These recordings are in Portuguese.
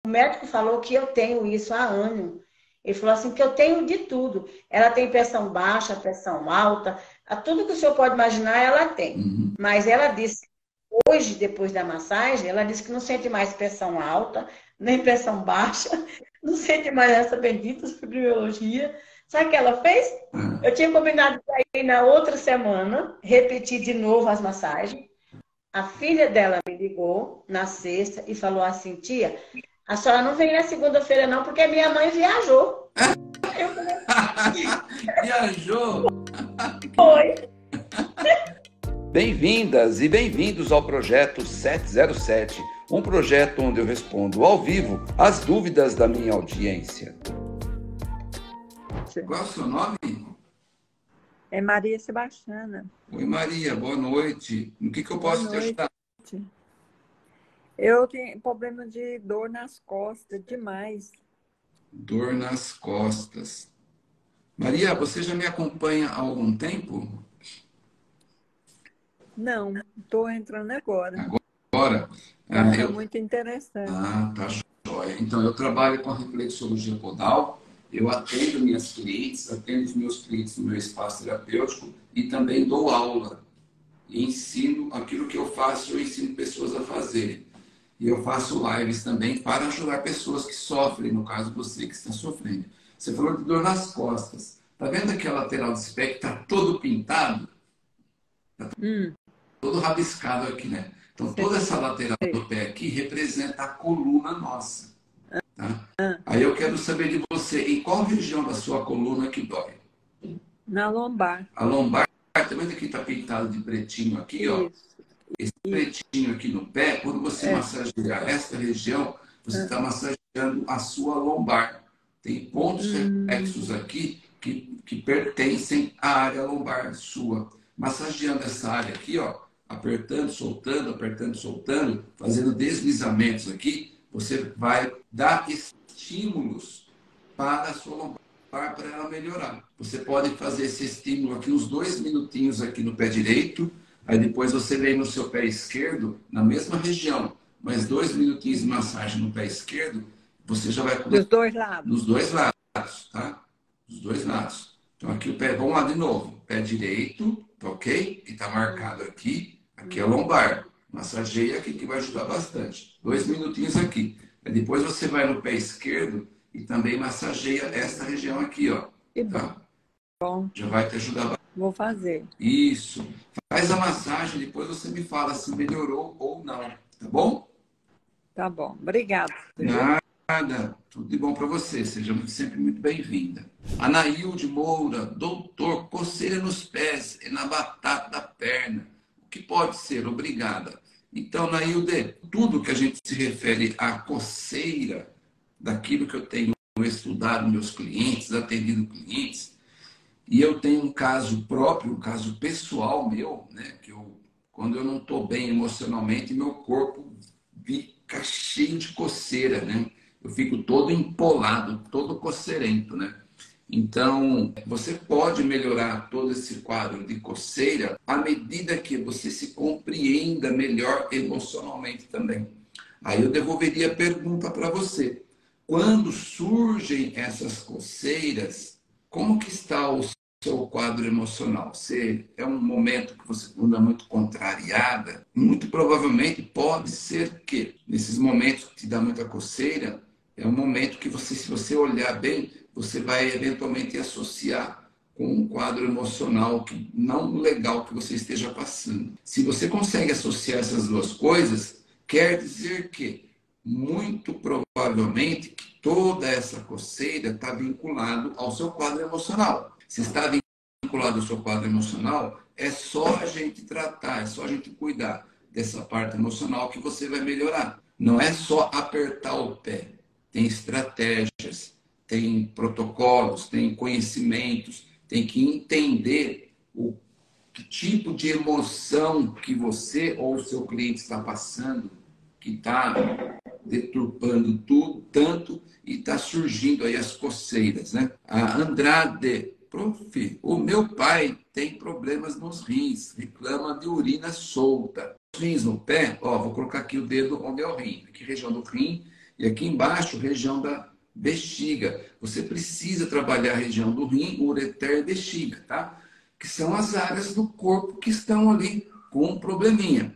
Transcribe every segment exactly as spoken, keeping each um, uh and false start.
médico falou que eu tenho isso há anos. Ele falou assim que eu tenho de tudo. Ela tem pressão baixa, pressão alta, a tudo que o senhor pode imaginar, ela tem. Uhum. Mas ela disse, hoje, depois da massagem, ela disse que não sente mais pressão alta, nem pressão baixa, não sente mais essa bendita fibromialgia. Sabe o que ela fez? Ah, Eu tinha combinado para ir na outra semana, repetir de novo as massagens. A filha dela me ligou na sexta e falou assim, tia, a senhora não vem na segunda-feira não, porque minha mãe viajou. Eu falei, viajou! foi. Bem-vindas e bem-vindos ao Projeto setecentos e sete, um projeto onde eu respondo ao vivo as dúvidas da minha audiência. Qual é o seu nome? É Maria Sebastiana. Oi, Maria, boa noite. No que, que eu Boa posso te noite. ajudar? Eu tenho problema de dor nas costas, demais. Dor nas costas. Maria, você já me acompanha há algum tempo? Não, estou entrando agora. Agora? Está Ah, sendo eu... muito interessante. ah, tá jóia. Então, eu trabalho com a reflexologia podal. Eu atendo minhas clientes, atendo os meus clientes no meu espaço terapêutico e também dou aula. E ensino aquilo que eu faço, eu ensino pessoas a fazerem. E eu faço lives também para ajudar pessoas que sofrem, no caso você que está sofrendo. Você falou de dor nas costas. Tá vendo aqui a lateral do pé que está todo pintado? Hum, Todo rabiscado aqui, né? Então toda essa lateral do pé aqui representa a coluna nossa. Tá? Aí eu quero saber de você, em qual região da sua coluna que dói? na lombar. A lombar, tá vendo que está pintado de pretinho aqui, ó? Isso. Esse pretinho aqui no pé, quando você É. massagear esta região, você está massageando a sua lombar. Tem pontos Hum. reflexos aqui que, que pertencem à área lombar sua. Massageando essa área aqui, ó, apertando, soltando, apertando, soltando, fazendo deslizamentos aqui, você vai dar estímulos para a sua lombar para ela melhorar. Você pode fazer esse estímulo aqui uns dois minutinhos aqui no pé direito, aí depois você vem no seu pé esquerdo, na mesma região, mais dois minutinhos de massagem no pé esquerdo, você já vai começar Dos dois lados. nos dois lados, tá? Dos dois lados. Então aqui o pé, vamos lá de novo. Pé direito, tá ok? E tá marcado aqui, aqui é a lombar. Massageia aqui que vai ajudar bastante. Dois minutinhos aqui. Aí depois você vai no pé esquerdo e também massageia essa região aqui, ó. Que Tá? bom. Já vai te ajudar bastante. Vou fazer. Isso. Faz a massagem, depois você me fala se melhorou ou não, tá bom? Tá bom. Obrigada. Nada. Tudo de bom para você. Seja sempre muito bem-vinda. Anaílde Moura, doutor, coceira nos pés e na batata da perna. O que pode ser? Obrigada. Então, Anaílde, tudo que a gente se refere à coceira, daquilo que eu tenho estudado meus clientes, atendido clientes, e eu tenho um caso próprio, um caso pessoal meu, né? Que eu, quando eu não estou bem emocionalmente, meu corpo fica cheio de coceira, né? Eu fico todo empolado, todo coceirento, né? Então, você pode melhorar todo esse quadro de coceira à medida que você se compreenda melhor emocionalmente também. Aí eu devolveria a pergunta para você. Quando surgem essas coceiras, como que está o seu quadro emocional? Você é um momento que você anda muito contrariada? Muito provavelmente pode ser que, nesses momentos que te dá muita coceira, é um momento que você, se você olhar bem, você vai eventualmente associar com um quadro emocional que, não legal que você esteja passando. Se você consegue associar essas duas coisas, quer dizer que, muito provavelmente, que toda essa coceira está vinculada ao seu quadro emocional. Se está vinculado ao seu quadro emocional, é só a gente tratar, é só a gente cuidar dessa parte emocional que você vai melhorar. Não é só apertar o pé. Tem estratégias, tem protocolos, tem conhecimentos, tem que entender o que tipo de emoção que você ou o seu cliente está passando, que está deturpando tudo, tanto, e está surgindo aí as coceiras, né? A Andrade, prof, o meu pai tem problemas nos rins, reclama de urina solta. Os rins no pé, ó, vou colocar aqui o dedo onde é o rim, aqui região do rim, E aqui embaixo, região da bexiga. Você precisa trabalhar a região do rim, ureter e bexiga, tá? Que são as áreas do corpo que estão ali com um probleminha,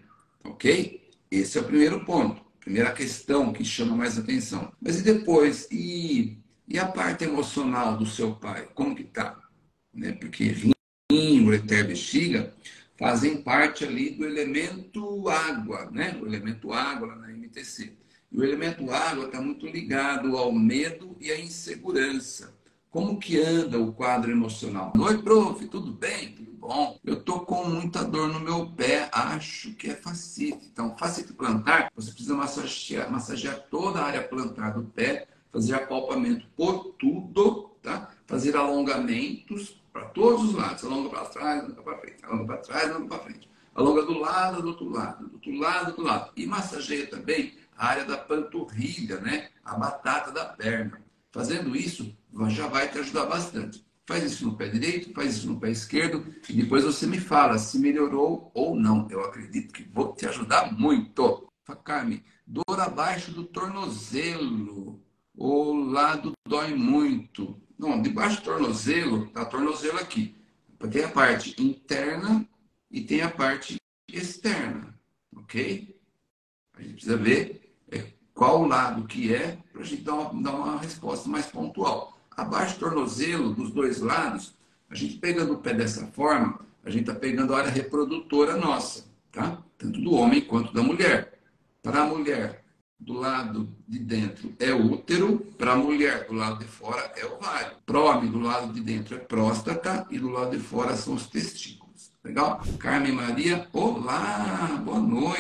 ok? Esse é o primeiro ponto, primeira questão que chama mais atenção. Mas e depois? E, e a parte emocional do seu pai? Como que tá? Né? Porque rim, ureter, bexiga fazem parte ali do elemento água, né? O elemento água lá na M T C. E o elemento água está muito ligado ao medo e à insegurança. Como que anda o quadro emocional? Oi, prof, tudo bem? Tudo bom? Eu tô com muita dor no meu pé, acho que é fascite. Então, fascite plantar, você precisa massagear, massagear toda a área plantar do pé, fazer apalpamento por tudo, tá? Fazer alongamentos para todos os lados. Alonga para trás, alonga para frente. Alonga para trás, alonga para frente. Alonga do lado, do outro lado, do outro lado, do outro lado. E massageia também a área da panturrilha, né? A batata da perna. Fazendo isso, já vai te ajudar bastante. Faz isso no pé direito, faz isso no pé esquerdo e depois você me fala se melhorou ou não. Eu acredito que vou te ajudar muito. Carmen, dor abaixo do tornozelo. O lado dói muito. Não, debaixo do tornozelo, tá tornozelo aqui. Tem a parte interna e tem a parte externa, ok? A gente precisa ver é, qual lado que é para a gente dar uma, dar uma resposta mais pontual. Abaixo do tornozelo, dos dois lados, a gente pegando o pé dessa forma, a gente está pegando a área reprodutora nossa, tá? Tanto do homem quanto da mulher. Para a mulher, do lado de dentro é útero, para a mulher, do lado de fora é ovário. Para o homem, do lado de dentro é próstata e do lado de fora são os testículos. Legal? Carmen Maria, olá, boa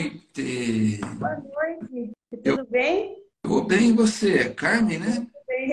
noite. Boa noite, tudo Eu, bem? Vou bem, e você? É Carmen, né?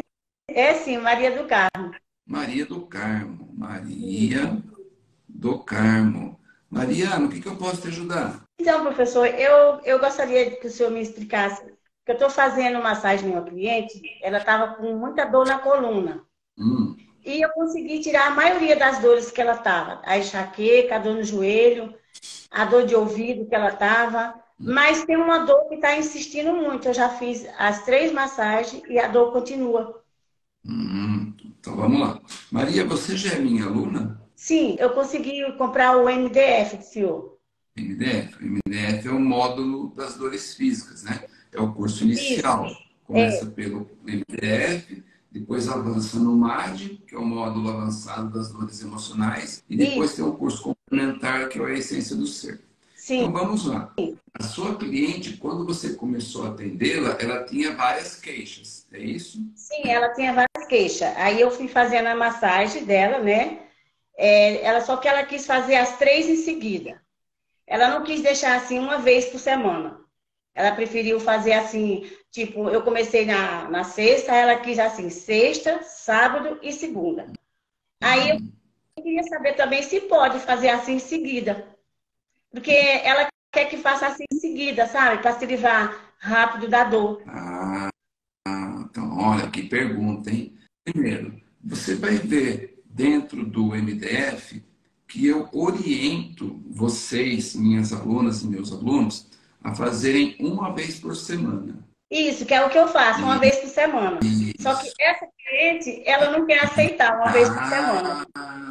É sim, Maria do Carmo. Maria do Carmo. Maria do Carmo. Mariana, o que, que eu posso te ajudar? Então, professor, eu, eu gostaria que o senhor me explicasse, que eu estou fazendo massagem em uma cliente, ela estava com muita dor na coluna. Hum. E eu consegui tirar a maioria das dores que ela estava. A enxaqueca, a dor no joelho, a dor de ouvido que ela estava. Mas tem uma dor que está insistindo muito. Eu já fiz as três massagens e a dor continua. Hum. Então vamos lá. Maria, você já é minha aluna? Sim, eu consegui comprar o M D F do senhor. M D F. O M D F é o módulo das dores físicas, né? É o curso inicial. Isso. Começa É. pelo M D F, depois avança no M A D, que é o módulo avançado das dores emocionais, e depois Isso. tem o curso complementar, que é a essência do ser. Sim. Então vamos lá. A sua cliente, quando você começou a atendê-la, ela tinha várias queixas, é isso? Sim, ela tinha várias queixas. Aí eu fui fazendo a massagem dela, né? É, ela, só que ela quis fazer as três em seguida. Ela não quis deixar assim uma vez por semana. Ela preferiu fazer assim, tipo, eu comecei na, na sexta, ela quis assim, sexta, sábado e segunda. Aí eu queria saber também se pode fazer assim em seguida. Porque ela quer que faça assim em seguida, sabe? Para se livrar rápido da dor. Ah, então olha que pergunta, hein? Primeiro, você vai ver dentro do M D F que eu oriento vocês, minhas alunas e meus alunos, a fazerem uma vez por semana. Isso, que é o que eu faço, uma Isso. vez por semana. Só que essa cliente, ela não quer aceitar uma vez por semana.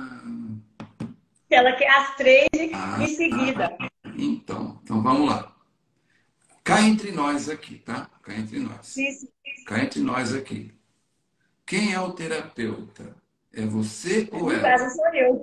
Ela quer as três Ah, em seguida. então, então vamos lá. Cá entre nós aqui, tá? Cá entre nós. Isso. Cá entre nós aqui. Quem é o terapeuta? É você ou No ela? caso, sou eu.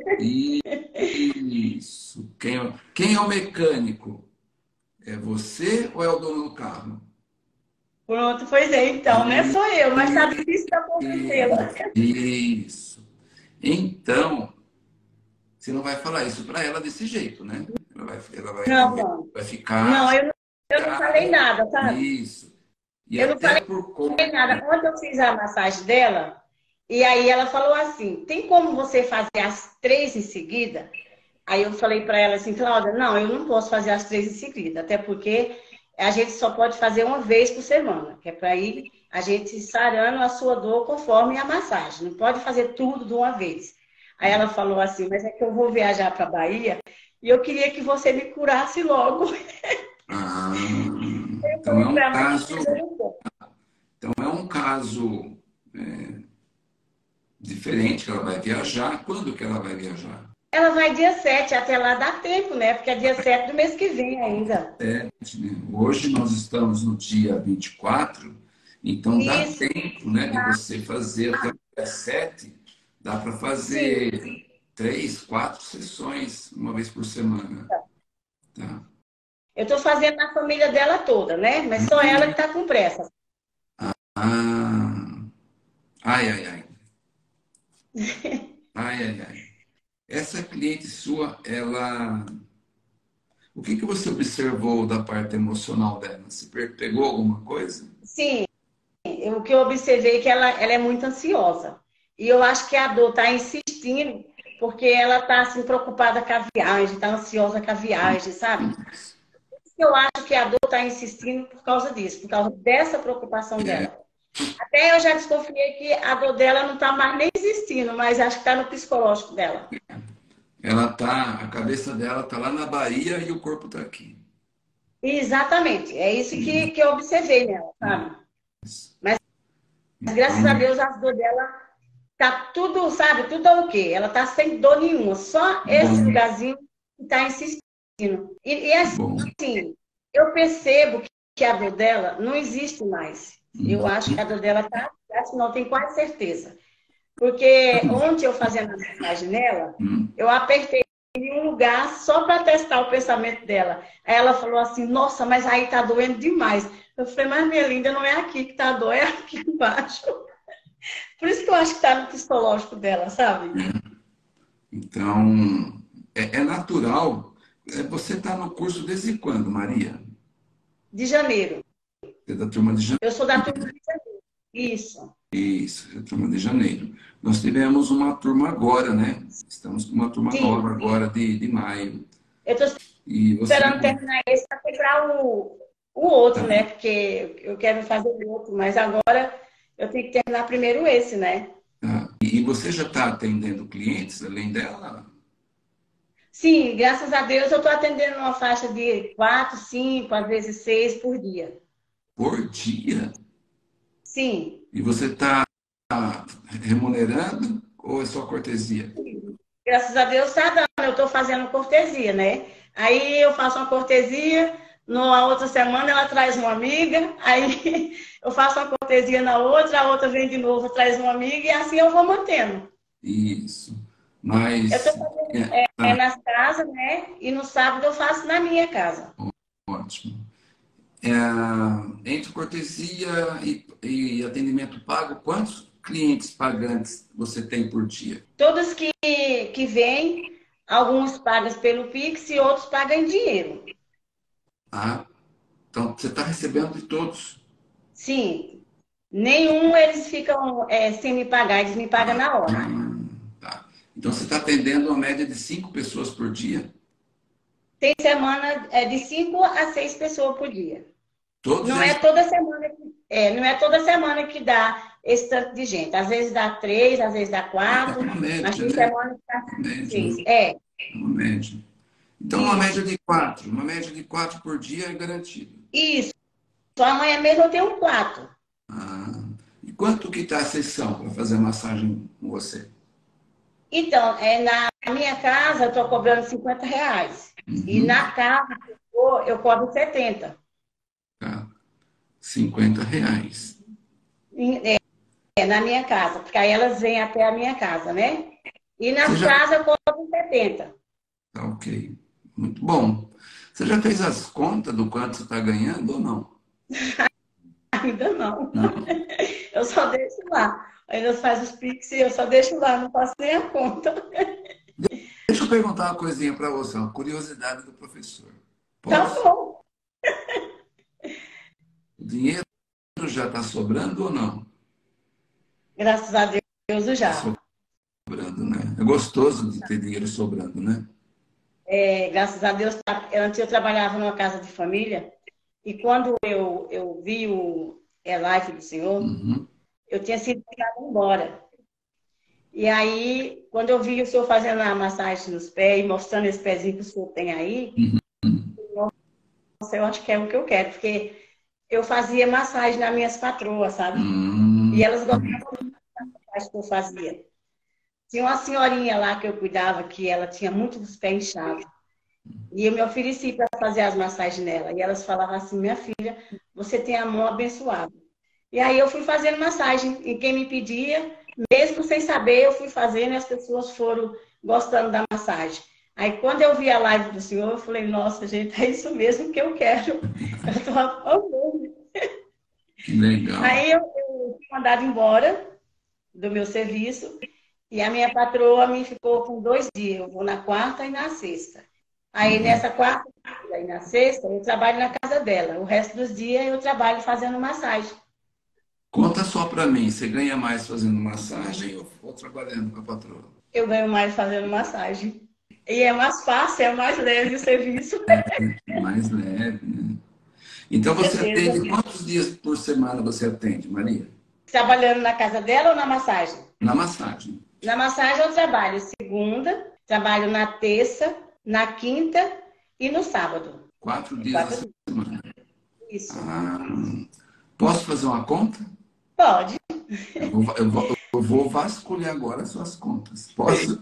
Isso. Quem é, quem é o mecânico? É você ou é o dono do carro? Pronto, pois é, então, né? Sou eu, mas tá difícil da convencê-la. Isso. Então, você não vai falar isso para ela desse jeito, né? Ela vai, ela vai, Não, não. vai ficar. Não, eu não, eu não falei nada, sabe? Isso. E Eu não até falei por conta. nada. Ontem eu fiz a massagem dela, e aí ela falou assim: tem como você fazer as três em seguida? Aí eu falei para ela assim, Cláudia, não, eu não posso fazer as três em seguida, até porque a gente só pode fazer uma vez por semana, que é para ir a gente sarando a sua dor conforme a massagem. Não pode fazer tudo de uma vez. Aí ela falou assim, mas é que eu vou viajar para a Bahia e eu queria que você me curasse logo. Ah, então é um caso. Então, é um caso é, diferente, que ela vai viajar. Quando que ela vai viajar? Ela vai dia sete, até lá dá tempo, né? Porque é dia sete do mês que vem ainda. É, né? Hoje nós estamos no dia vinte e quatro, então dá Isso, tempo, né, de você fazer até o dia sete, dá para sim. fazer três, quatro sessões uma vez por semana. Tá? Eu estou fazendo na família dela toda, né? Mas só ela que está com pressa. Ah, ai, ai, ai. Ai, ai, ai. Essa cliente sua, ela. O que que você observou da parte emocional dela? Você pe- pegou alguma coisa? Sim, o que eu observei é que ela, ela é muito ansiosa. E eu acho que a dor está insistindo, porque ela está assim, preocupada com a viagem, está ansiosa com a viagem, sabe? Eu acho que a dor está insistindo por causa disso, por causa dessa preocupação É, dela. Até eu já desconfiei que a dor dela não está mais nem existindo, mas acho que está no psicológico dela. ela tá, a cabeça dela tá lá na Bahia e o corpo tá aqui. Exatamente, é isso que, que eu observei nela, sabe? Mas graças a Então, Deus a dor dela tá tudo, sabe, tudo ok. Ela tá sem dor nenhuma, só que esse bom, lugarzinho que tá insistindo. E, e que bom. assim, eu percebo que a dor dela não existe mais. Eu acho que a dor dela tá, assim, não tenho quase certeza. Porque ontem eu fazendo a massagem nela, Hum. eu apertei em um lugar só para testar o pensamento dela. Aí ela falou assim, nossa, mas aí tá doendo demais. Eu falei, mas minha linda, não é aqui que tá dor, é aqui embaixo. Por isso que eu acho que tá no psicológico dela, sabe? Então, é, é natural. É, você está no curso desde quando, Maria? De janeiro. Você é da turma de janeiro. Eu sou da turma de janeiro. Isso. Isso, é a turma de janeiro. Nós tivemos uma turma agora, né? Estamos com uma turma Sim. nova agora de, de maio. Eu tô E você. esperando terminar esse para pegar o, o outro, Tá. né? Porque eu quero fazer o outro, mas agora eu tenho que terminar primeiro esse, né? Tá. E você já está atendendo clientes além dela? Sim, graças a Deus eu estou atendendo uma faixa de quatro, cinco, às vezes seis por dia. Por dia? Sim. E você está remunerando ou é só cortesia? Graças a Deus está dando. Eu estou fazendo cortesia, né? Aí eu faço uma cortesia, na outra semana ela traz uma amiga, aí eu faço uma cortesia na outra, a outra vem de novo, traz uma amiga, e assim eu vou mantendo. Isso. Eu estou Mas fazendo é, é, tá nas casas, né? E no sábado eu faço na minha casa. ótimo. É, entre cortesia e, e atendimento pago, quantos clientes pagantes você tem por dia? Todos que, que vêm, alguns pagam pelo Pix e outros pagam em dinheiro. Ah, então você está recebendo de todos. Sim. Nenhum eles ficam é, sem me pagar, eles me pagam Ah, na hora. hum, tá. Então você está atendendo uma média de cinco pessoas por dia? Tem semana é, de cinco a seis pessoas por dia. Todos Não eles. é toda semana que, é, não é toda semana que dá esse tanto de gente. Às vezes dá três, às vezes dá É quatro, uma mas média, tem né? semana que dá Uma média, seis. né? É, Uma média. Então, uma isso, média de quatro. Uma média de quatro por dia é garantido. isso. Só amanhã mesmo eu tenho quatro. Ah, e quanto que está a sessão para fazer massagem com você? Então, é, na minha casa eu estou cobrando cinquenta reais. E Uhum, na casa que eu vou, eu cobro setenta. tá. cinquenta reais. É, é, na minha casa, porque aí elas vêm até a minha casa, né? E Você nas já. casas eu cobro setenta. Tá ok. Muito bom. Você já fez as contas do quanto você está ganhando ou não? Ainda não. Não. Eu só deixo lá. Aí eles fazem os Pix e eu só deixo lá, não faço nem a conta. Deixa eu perguntar uma coisinha para você, uma curiosidade do professor. Tá Posso? bom. O dinheiro já está sobrando ou não? Graças a Deus Está já. sobrando, né? É gostoso de ter dinheiro sobrando, né? É, graças a Deus, tá- antes eu trabalhava numa casa de família e quando eu, eu vi o é, live do Senhor, Uhum. eu tinha sido mandada embora. E aí, quando eu vi o senhor fazendo a massagem nos pés e mostrando esse pezinho que o senhor tem aí, Uhum. nossa, eu acho que é o que eu quero, porque eu fazia massagem nas minhas patroas, sabe? Hum, E elas gostavam muito da massagem que eu fazia. Tinha uma senhorinha lá que eu cuidava, que ela tinha muito dos pés inchados. E eu me ofereci para fazer as massagens nela. E elas falavam assim, minha filha, você tem a mão abençoada. E aí eu fui fazendo massagem. E quem me pedia, mesmo sem saber, eu fui fazendo e as pessoas foram gostando da massagem. Aí quando eu vi a live do senhor, eu falei, nossa, gente, é isso mesmo que eu quero. Eu tô amando. que legal. Aí eu, eu fui mandada embora do meu serviço. E a minha patroa me ficou com dois dias. Eu vou na quarta e na sexta. Aí Uhum. nessa quarta e na sexta, eu trabalho na casa dela. O resto dos dias eu trabalho fazendo massagem. Conta só para mim, você ganha mais fazendo massagem ou, ou trabalhando com a patroa? Eu ganho mais fazendo massagem. E é mais fácil, é mais leve o serviço. Mais leve, né? Então Com você certeza. atende quantos dias por semana você atende, Maria? Trabalhando na casa dela ou na massagem? Na massagem. Na massagem eu trabalho segunda, trabalho na terça, na quinta e no sábado. Quatro dias Quatro a dias. semana. Isso. Ah, posso fazer uma conta? Pode. Eu vou, eu vou, eu vou vasculhar agora as suas contas. Posso?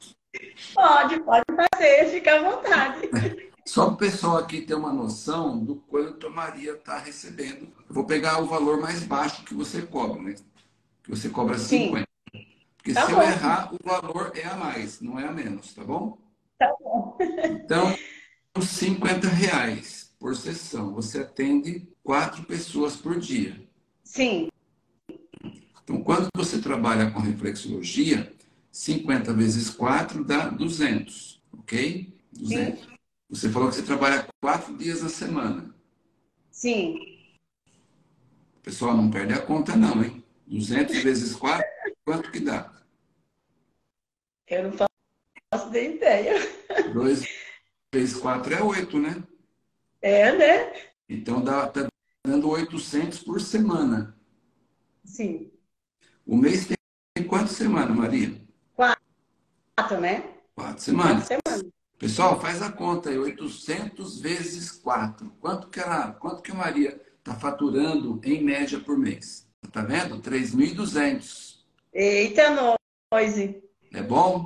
Pode, pode fazer, fica à vontade. Só para o pessoal aqui ter uma noção do quanto a Maria está recebendo. Eu vou pegar o valor mais baixo que você cobra, né? Que você cobra Sim, cinquenta. Porque tá se eu bom, errar, o valor é a mais, não é a menos, tá bom? tá bom. Então, cinquenta reais por sessão. Você atende quatro pessoas por dia. Sim, Então, quando você trabalha com reflexologia, cinquenta vezes quatro dá duzentos, ok? sim, duzentos. Você falou que você trabalha quatro dias na semana. sim. Pessoal, não perde a conta não, hein? duzentos vezes quatro, quanto que dá? Eu não faço nem ideia. dois vezes quatro é oito, né? É, né? Então, dá, tá dando oitocentos por semana. Sim. O mês tem quantas semanas, Maria? Quatro, né? Quatro Quatro semanas. semanas. Pessoal, faz a conta aí, oitocentos vezes quatro. Quanto que a, quanto que a Maria está faturando em média por mês? Tá vendo? três mil e duzentos. Eita, nós. É bom?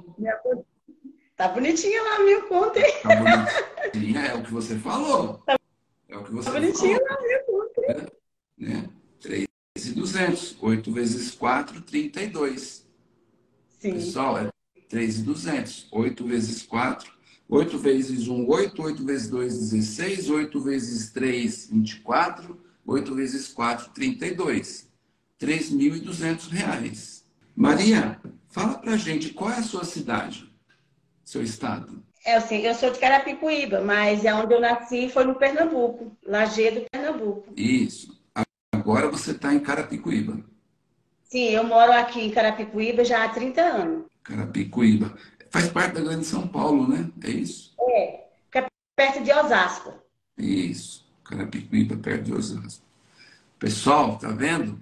Tá bonitinha lá a minha conta, hein? Tá bonitinha, é o que você falou. É o que Tá você bonitinha falou, lá a minha conta. né? três mil e duzentos. oito vezes quatro, trinta e dois. Sim, Pessoal, é três mil e duzentos. oito vezes quatro. oito vezes um, oito. oito vezes dois, dezesseis. oito vezes três, vinte e quatro. oito vezes quatro, trinta e dois. três mil e duzentos reais. Maria, fala pra gente qual é a sua cidade, seu estado. é assim, eu sou de Carapicuíba, mas é onde eu nasci foi no Pernambuco, Lagedo, Pernambuco. Isso. Agora você está em Carapicuíba. Sim, eu moro aqui em Carapicuíba já há trinta anos. Carapicuíba. Faz parte da Grande São Paulo, né? É isso? É, fica perto de Osasco. Isso. Carapicuíba, perto de Osasco. Pessoal, tá vendo?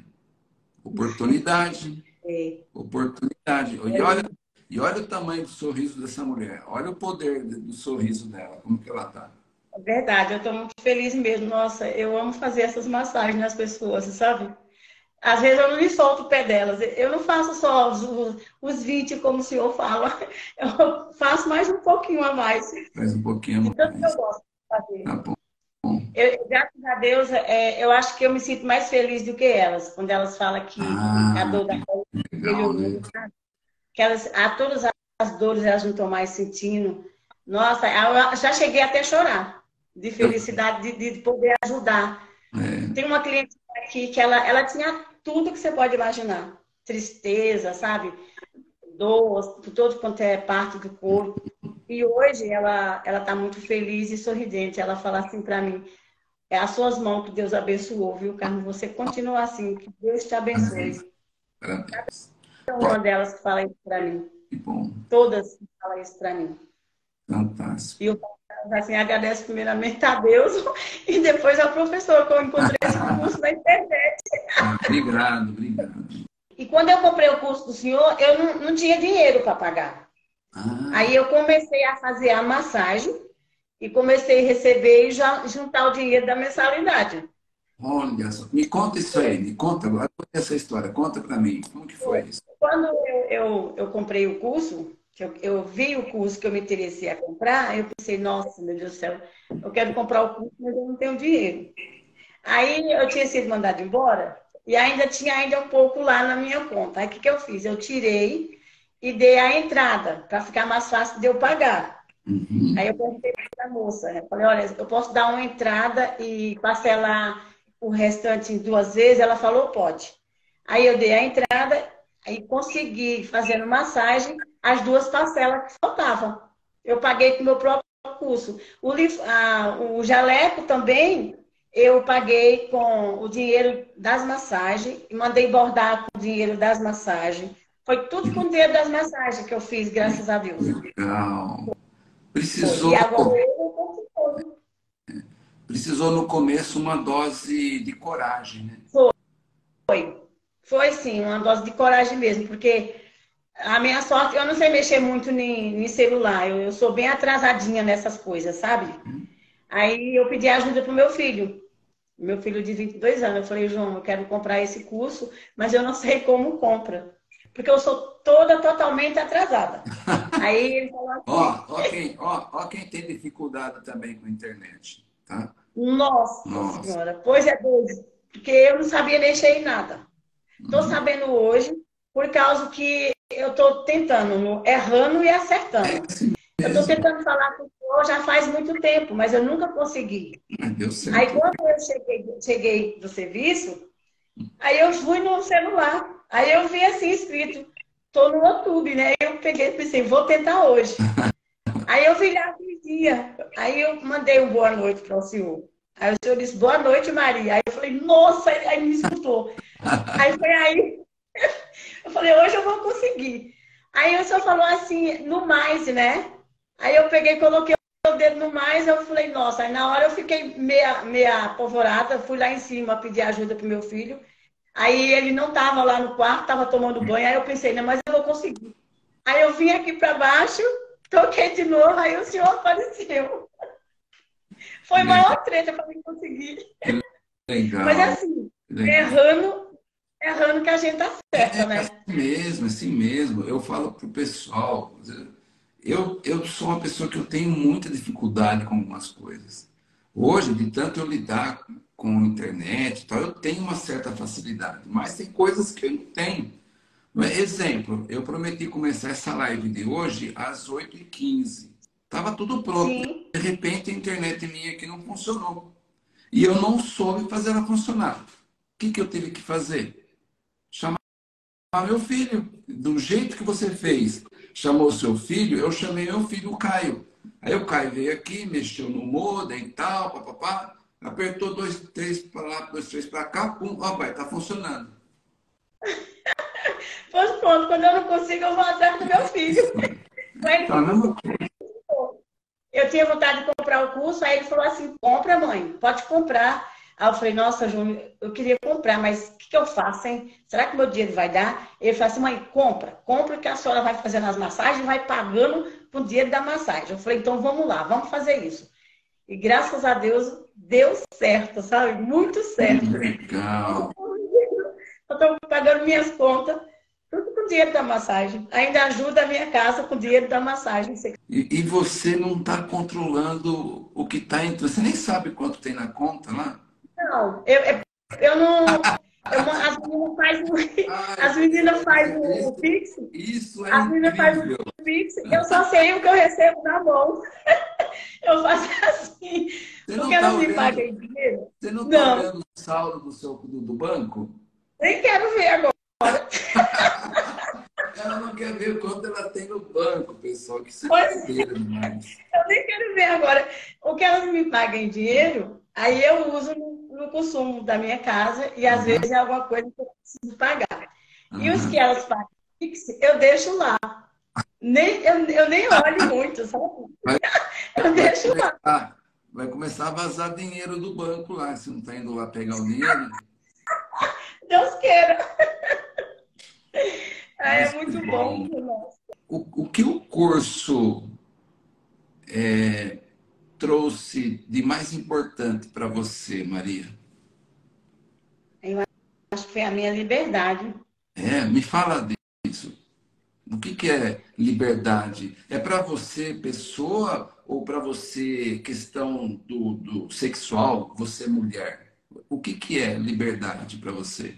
Oportunidade. É, Oportunidade. E olha, e olha o tamanho do sorriso dessa mulher. Olha o poder do sorriso dela. Como que ela tá. é verdade, eu estou muito feliz mesmo. Nossa, eu amo fazer essas massagens nas pessoas, sabe? Às vezes eu não me solto o pé delas. Eu não faço só os, os vinte, como o senhor fala. Eu faço mais um pouquinho a mais. Faz um pouquinho De tanto que eu mais. gosto de fazer. Tá bom. Eu, graças a Deus, é, eu acho que eu me sinto mais feliz do que elas, quando elas falam que a Ah, dor da pele legal, né? melhorou, sabe? Que elas, a todas as dores elas não estão mais sentindo. Nossa, eu já cheguei até a chorar de felicidade de, de poder ajudar. É, Tem uma cliente aqui que ela, ela tinha tudo que você pode imaginar. Tristeza, sabe? Dor, por todo quanto é parte do corpo. E hoje ela ela está muito feliz e sorridente. Ela fala assim para mim, é as suas mãos que Deus abençoou, viu, Carmen? Você continua assim, que Deus te parabéns. abençoe. Parabéns. É uma delas que fala isso para mim. Que bom. Todas falam isso para mim. Fantástico. E eu assim, agradeço primeiramente a Deus e depois ao professor, que eu encontrei esse curso na internet. Ah, obrigado, obrigado. E quando eu comprei o curso do senhor, eu não, não tinha dinheiro para pagar. Ah, Aí eu comecei a fazer a massagem e comecei a receber e já juntar o dinheiro da mensalidade. Olha só. Me conta isso aí, me conta agora essa história. Conta para mim. Como que foi isso? Quando eu, eu, eu comprei o curso, que eu, eu vi o curso que eu me interessei a comprar, eu pensei, nossa, meu Deus do céu, eu quero comprar o curso, mas eu não tenho dinheiro. Aí eu tinha sido mandada embora e ainda tinha ainda um pouco lá na minha conta. Aí o que, que eu fiz? Eu tirei e dei a entrada para ficar mais fácil de eu pagar. Uhum. Aí eu perguntei para a moça, né? Falei, olha, eu posso dar uma entrada e parcelar o restante em duas vezes? Ela falou, pode. Aí eu dei a entrada e consegui, fazendo massagem, as duas parcelas que faltavam. Eu paguei com o meu próprio curso. O, lif- ah, o jaleco também, eu paguei com o dinheiro das massagens e mandei bordar com o dinheiro das massagens. Foi tudo com o dinheiro das massagens que eu fiz, graças a Deus. Legal. Foi. E Precisou, agora eu consigo. precisou no começo uma dose de coragem, né? Foi. Foi sim, uma dose de coragem mesmo, porque a minha sorte, eu não sei mexer muito em celular, eu, eu sou bem atrasadinha nessas coisas, sabe? Aí eu pedi ajuda pro meu filho, meu filho de vinte e dois anos. Eu falei, João, eu quero comprar esse curso, mas eu não sei como compra, porque eu sou toda totalmente atrasada. Aí ele falou assim, Ó, ó quem, ó, ó quem tem dificuldade também com a internet, tá? nossa Nossa. senhora, pois é doido, porque eu não sabia mexer em nada. Estou sabendo hoje, por causa que eu estou tentando, errando e É acertando. assim Eu estou mesmo. tentando falar com o senhor já faz muito tempo, mas eu nunca consegui. Mas deu Aí, certo. quando eu cheguei, cheguei do serviço, aí eu fui no celular. Aí eu vi assim escrito, estou no YouTube, né? Eu peguei e pensei, vou tentar hoje. Aí eu vi lá aquele dia. Aí eu mandei um boa noite para o senhor. Aí o senhor disse, boa noite, Maria. Aí eu falei, nossa, aí me escutou. Aí foi aí. Eu falei, hoje eu vou conseguir. Aí o senhor falou assim, no mais, né? Aí eu peguei, coloquei o dedo no mais, eu falei, nossa. Aí na hora eu fiquei meia, meia apavorada, fui lá em cima pedir ajuda pro meu filho. Aí ele não estava lá no quarto, estava tomando banho. Aí eu pensei, não, mas eu vou conseguir. Aí eu vim aqui para baixo, toquei de novo, aí o senhor apareceu. Foi Legal, maior treta para mim conseguir. Mas é legal, assim, legal. errando, errando que a gente acerta, É assim né? mesmo, assim mesmo. Eu falo pro pessoal, eu, eu sou uma pessoa que eu tenho muita dificuldade com algumas coisas. Hoje, de tanto eu lidar com a internet, e tal, eu tenho uma certa facilidade, mas tem coisas que eu não tenho. Exemplo, eu prometi começar essa live de hoje às oito e quinze. Estava tudo pronto. Sim. De repente, a internet minha aqui não funcionou. E eu não soube fazer ela funcionar. O que, que eu tive que fazer? Chamar meu filho. Do jeito que você fez, chamou seu filho, eu chamei meu filho, o Caio. Aí o Caio veio aqui, mexeu no modem e tal, papapá, apertou dois, três para lá, dois, três para cá, pum, ó, pai, tá funcionando. Pois pronto, quando eu não consigo, eu vou atrás do meu filho. Isso. Mas ele Tá, me mesma ensinou. Eu tinha vontade de comprar o curso, aí ele falou assim: compra, mãe, pode comprar. Aí eu falei: nossa, Júnior, eu queria comprar, mas o que, que eu faço, hein? Será que meu dinheiro vai dar? Ele falou assim: mãe, compra, compra que a senhora vai fazendo as massagens e vai pagando com o dinheiro da massagem. Eu falei: então vamos lá, vamos fazer isso. E graças a Deus deu certo, sabe? Muito certo. legal. Eu estou pagando minhas contas, tudo com o dinheiro da massagem. Ainda ajuda a minha casa com o dinheiro da massagem. E, e você não está controlando o que está entrando. Você nem sabe quanto tem na conta lá? Não, eu, eu eu não. Eu, as meninas fazem o, Ai, as meninas fazem o, o isso, Pix, isso é as meninas fazem incrível. o Pix, eu só sei o que eu recebo na mão. Eu faço assim, Você não porque está elas me pagam olhando, em dinheiro. você não está Não, olhando o saldo do seu do, do banco? nem quero ver agora. Ela não quer ver quanto ela tem no banco, pessoal. Que isso é Pois bobeira demais. eu nem quero ver agora. O que elas me pagam em dinheiro, aí eu uso no, no consumo da minha casa e às Aham, vezes é alguma coisa que eu preciso pagar. E os que aham. elas pagam Pix, eu deixo lá. Nem, eu, eu nem olho muito, sabe? Vai, Eu vai deixo lá. começar, vai começar a vazar dinheiro do banco lá. Você não está indo lá pegar o dinheiro? Deus queira. Ah, Mas é que muito bom. bom. Nossa. O, o que o curso trouxe de mais importante para você, Maria? foi a minha liberdade. É, me fala disso. O que que é liberdade? É para você, pessoa, ou para você, questão do, do sexual, você mulher? O que que é liberdade para você?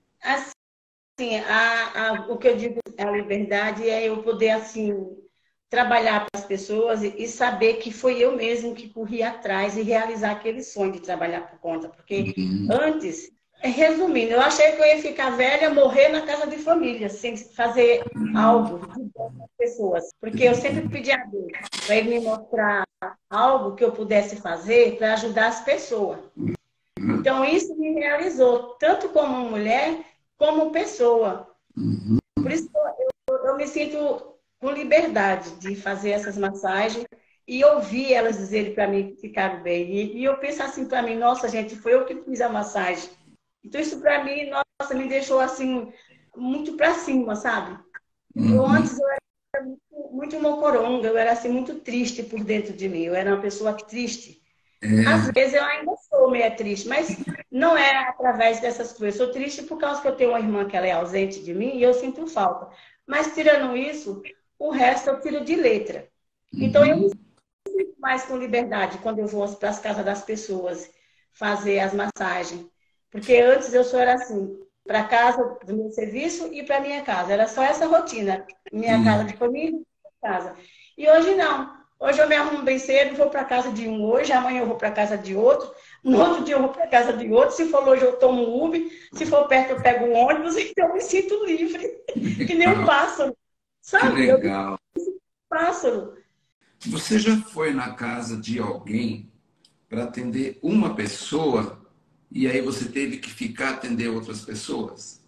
Assim, a, a, o que eu digo a liberdade é eu poder, assim, trabalhar para as pessoas e, e saber que foi eu mesmo que corri atrás e realizar aquele sonho de trabalhar por conta. Porque Uhum. antes, resumindo, eu achei que eu ia ficar velha, morrer na casa de família, sem fazer algo de bom para as pessoas. Porque eu sempre pedi a Deus para ele me mostrar algo que eu pudesse fazer para ajudar as pessoas. Então, isso me realizou, tanto como mulher, como pessoa. Uhum. Por isso, eu, eu me sinto com liberdade de fazer essas massagens e ouvir elas dizerem para mim que ficaram bem. E, e eu penso assim para mim, nossa, gente, foi eu que fiz a massagem. Então, isso para mim, nossa, me deixou assim, muito para cima, sabe? Uhum. Eu antes eu era muito, muito mocoronga, eu era assim, muito triste por dentro de mim. Eu era uma pessoa triste. É. Às vezes eu ainda sou meio triste, mas não é através dessas coisas. Eu sou triste por causa que eu tenho uma irmã que ela é ausente de mim e eu sinto falta. Mas tirando isso, o resto eu tiro de letra. Então eu me sinto mais com liberdade quando eu vou para as casas das pessoas fazer as massagens. Porque antes eu só era assim, para casa do meu serviço e para minha casa. Era só essa rotina. Minha Sim. casa de família e minha casa. E hoje não. Hoje eu me arrumo bem cedo, vou para casa de um hoje, amanhã eu vou para casa de outro, no outro dia eu vou para casa de outro, se for longe eu tomo um Uber, se for perto eu pego um ônibus, então eu me sinto livre, que nem um pássaro, sabe? Que legal. Eu me sinto um pássaro. Você já foi na casa de alguém para atender uma pessoa e aí você teve que ficar atender outras pessoas?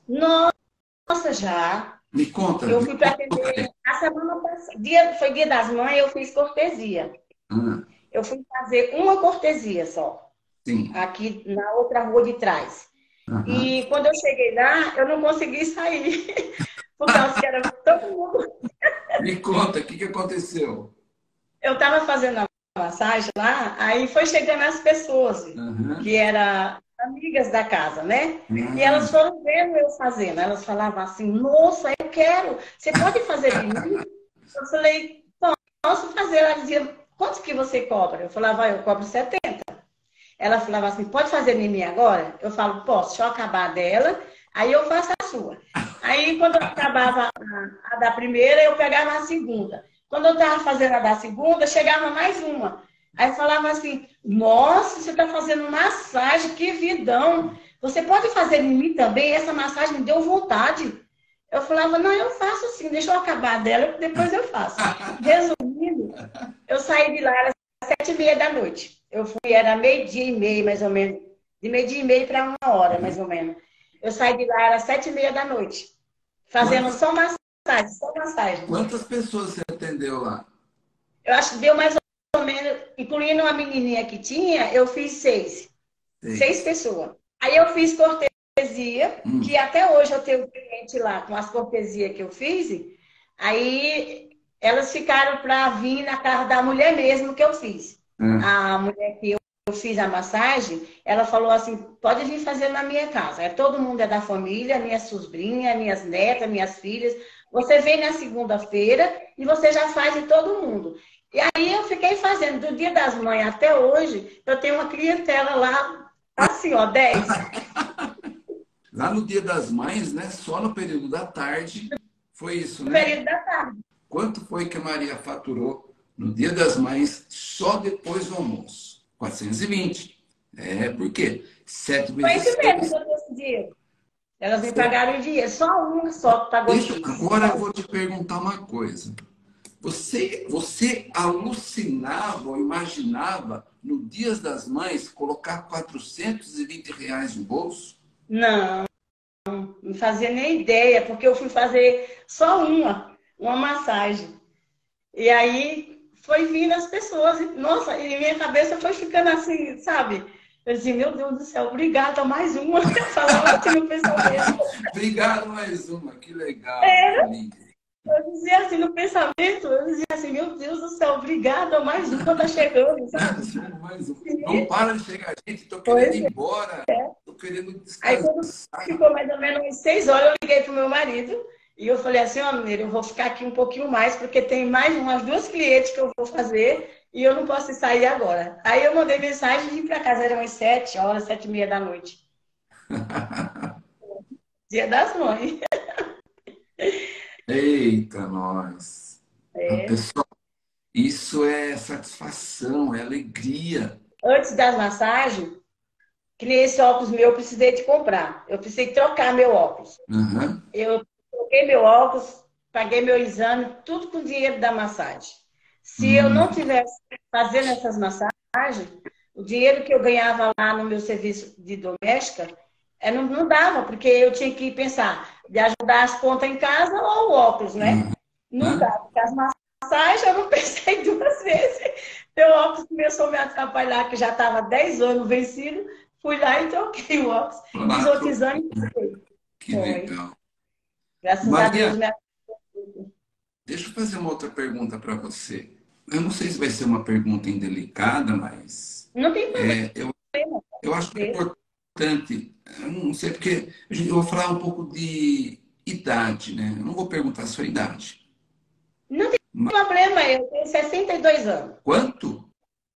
Nossa, já. Me conta. Eu me fui para conta. atender, a semana passada, dia, foi dia das mães, eu fiz cortesia. Ah, Eu fui fazer uma cortesia só, sim. aqui na outra rua de trás. Aham. E quando eu cheguei lá, eu não consegui sair, por causa que era todo mundo. Me conta, o que que aconteceu? Eu estava fazendo a massagem lá, aí foi chegando as pessoas, Aham. que eram amigas da casa, né? Ah. E elas foram vendo eu fazendo. Elas falavam assim, nossa, eu quero, você pode fazer de mim? Eu falei, posso fazer. Ela dizia, quanto que você cobra? Eu falava, eu cobro setenta. Ela falava assim, pode fazer em mim agora? Eu falo, posso, deixa eu acabar dela, aí eu faço a sua. Aí, quando eu acabava a, a da primeira, eu pegava a segunda. Quando eu estava fazendo a da segunda, chegava mais uma. Aí falava assim, nossa, você está fazendo massagem, que vidão. Você pode fazer em mim também? Essa massagem me deu vontade. Eu falava, não, eu faço sim, deixa eu acabar dela, depois eu faço. Resumindo, eu saí de lá, era sete e meia da noite. Eu fui, era meio-dia e meio, mais ou menos. De meio-dia e meio para uma hora, mais ou menos. Eu saí de lá, era sete e meia da noite. Fazendo Quantas, só massagem, só massagem. quantas pessoas você atendeu lá? Eu acho que deu mais ou menos, incluindo uma menininha que tinha, eu fiz seis. Seis, Seis pessoas. Aí eu fiz cortesia, Hum. que até hoje eu tenho cliente lá com as cortesias que eu fiz. Aí elas ficaram para vir na casa da mulher mesmo que eu fiz. Hum. A mulher que eu eu fiz a massagem, ela falou assim, pode vir fazer na minha casa. É, todo mundo é da família, minhas sobrinhas, minhas netas, minhas filhas. Você vem na segunda-feira e você já faz em todo mundo. E aí eu fiquei fazendo, do Dia das Mães até hoje, eu tenho uma clientela lá, assim, ó, dez. Lá no Dia das Mães, né? Só no período da tarde, foi isso, No né? período da tarde. Quanto foi que a Maria faturou no Dia das Mães, só depois do almoço? quatrocentos e vinte. É, por quê? Sete Foi vezes isso mesmo seis. que eu decidi. Elas me pagaram em dia, só uma só que pagou Deixa, X. agora eu vou te perguntar uma coisa. Você, você alucinava ou imaginava, no Dia das Mães, colocar quatrocentos e vinte reais no bolso? Não, não fazia nem ideia, porque eu fui fazer só uma, uma massagem. E aí foi vindo as pessoas, e, nossa, e minha cabeça foi ficando assim, sabe? Eu dizia, meu Deus do céu, obrigada, mais uma. Eu falava assim no pensamento. Obrigado, mais uma, que legal. É. Que lindo. Eu dizia assim no pensamento, eu dizia assim, meu Deus do céu, obrigada, mais uma tá chegando, sabe? Mais uma, mais uma. Não para de chegar gente, tô Pois querendo ir é. embora. Tô querendo Aí quando descansar. ficou mais ou menos umas seis horas, eu liguei pro meu marido e eu falei assim, ó, mineiro, eu vou ficar aqui um pouquinho mais, porque tem mais umas duas clientes que eu vou fazer e eu não posso sair agora. Aí eu mandei mensagem e vim para casa, eram umas sete horas, sete e meia da noite. Dia das Mães. Eita, nós. A É. pessoa, isso é satisfação, é alegria. Antes das massagens, que nem esse óculos meu, eu precisei de comprar. Eu precisei trocar meu óculos. Uhum. Eu troquei meu óculos, paguei meu exame, tudo com o dinheiro da massagem. Se eu Hum. não tivesse fazendo essas massagens, o dinheiro que eu ganhava lá no meu serviço de doméstica, é, não, não dava, porque eu tinha que pensar de ajudar as contas em casa ou o óculos, né? Não Uhum. dava, porque as massagens eu não pensei duas vezes. Meu óculos começou a me atrapalhar, que já estava dez anos vencido, fui lá e troquei o óculos. Fiz Olá, outro exame e foi. que Foi. legal. Graças a Deus, Maria, minha... deixa eu fazer uma outra pergunta para você. Eu não sei se vai ser uma pergunta indelicada, mas Não tem problema. é, eu, eu acho que é importante. Eu não sei porque eu vou falar um pouco de idade, né? Eu não vou perguntar a sua idade. Não tem Mas problema, eu tenho sessenta e dois anos. quanto?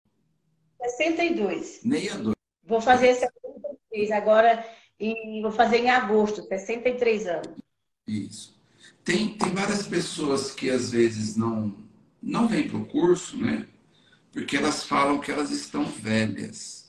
sessenta e dois. sessenta e dois. Vou fazer sessenta e três agora e vou fazer em agosto, sessenta e três anos. Isso. Tem, tem várias pessoas que às vezes não, não vêm para o curso, né? Porque elas falam que elas estão velhas.